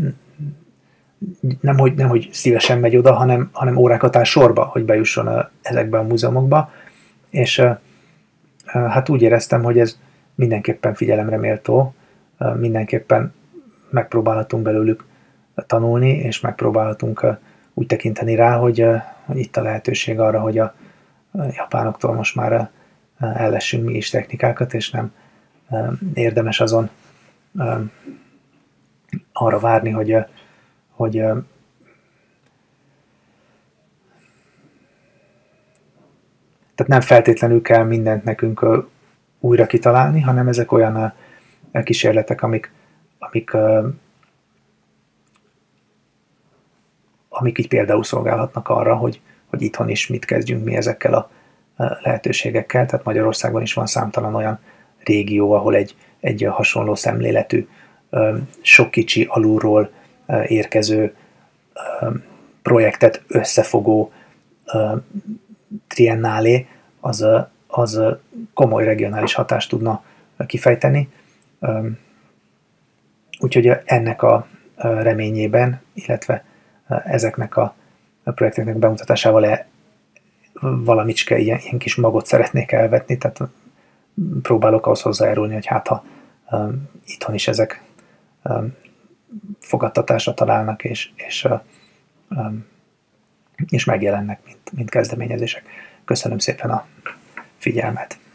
nemhogy szívesen megy oda, hanem órákat áll sorba, hogy bejusson ezekbe a múzeumokba, és hát úgy éreztem, hogy ez mindenképpen figyelemre méltó, mindenképpen megpróbálhatunk belőlük tanulni, és megpróbálhatunk úgy tekinteni rá, hogy itt a lehetőség arra, hogy a japánoktól most már ellessünk mi is technikákat, és nem érdemes azon arra várni, hogy tehát nem feltétlenül kell mindent nekünk újra kitalálni, hanem ezek olyan kísérletek, amik így például szolgálhatnak arra, hogy itthon is mit kezdjünk mi ezekkel a lehetőségekkel. Tehát Magyarországon is van számtalan olyan régió, ahol egy hasonló szemléletű, sok kicsi alulról érkező projektet összefogó triennálé, az komoly regionális hatást tudna kifejteni. Úgyhogy ennek a reményében, illetve ezeknek a projekteknek bemutatásával valamicske ilyen kis magot szeretnék elvetni, tehát próbálok ahhoz hozzájárulni, hogy hát ha itthon is ezek fogadtatásra találnak, és megjelennek, mint kezdeményezések. Köszönöm szépen a figyelmet!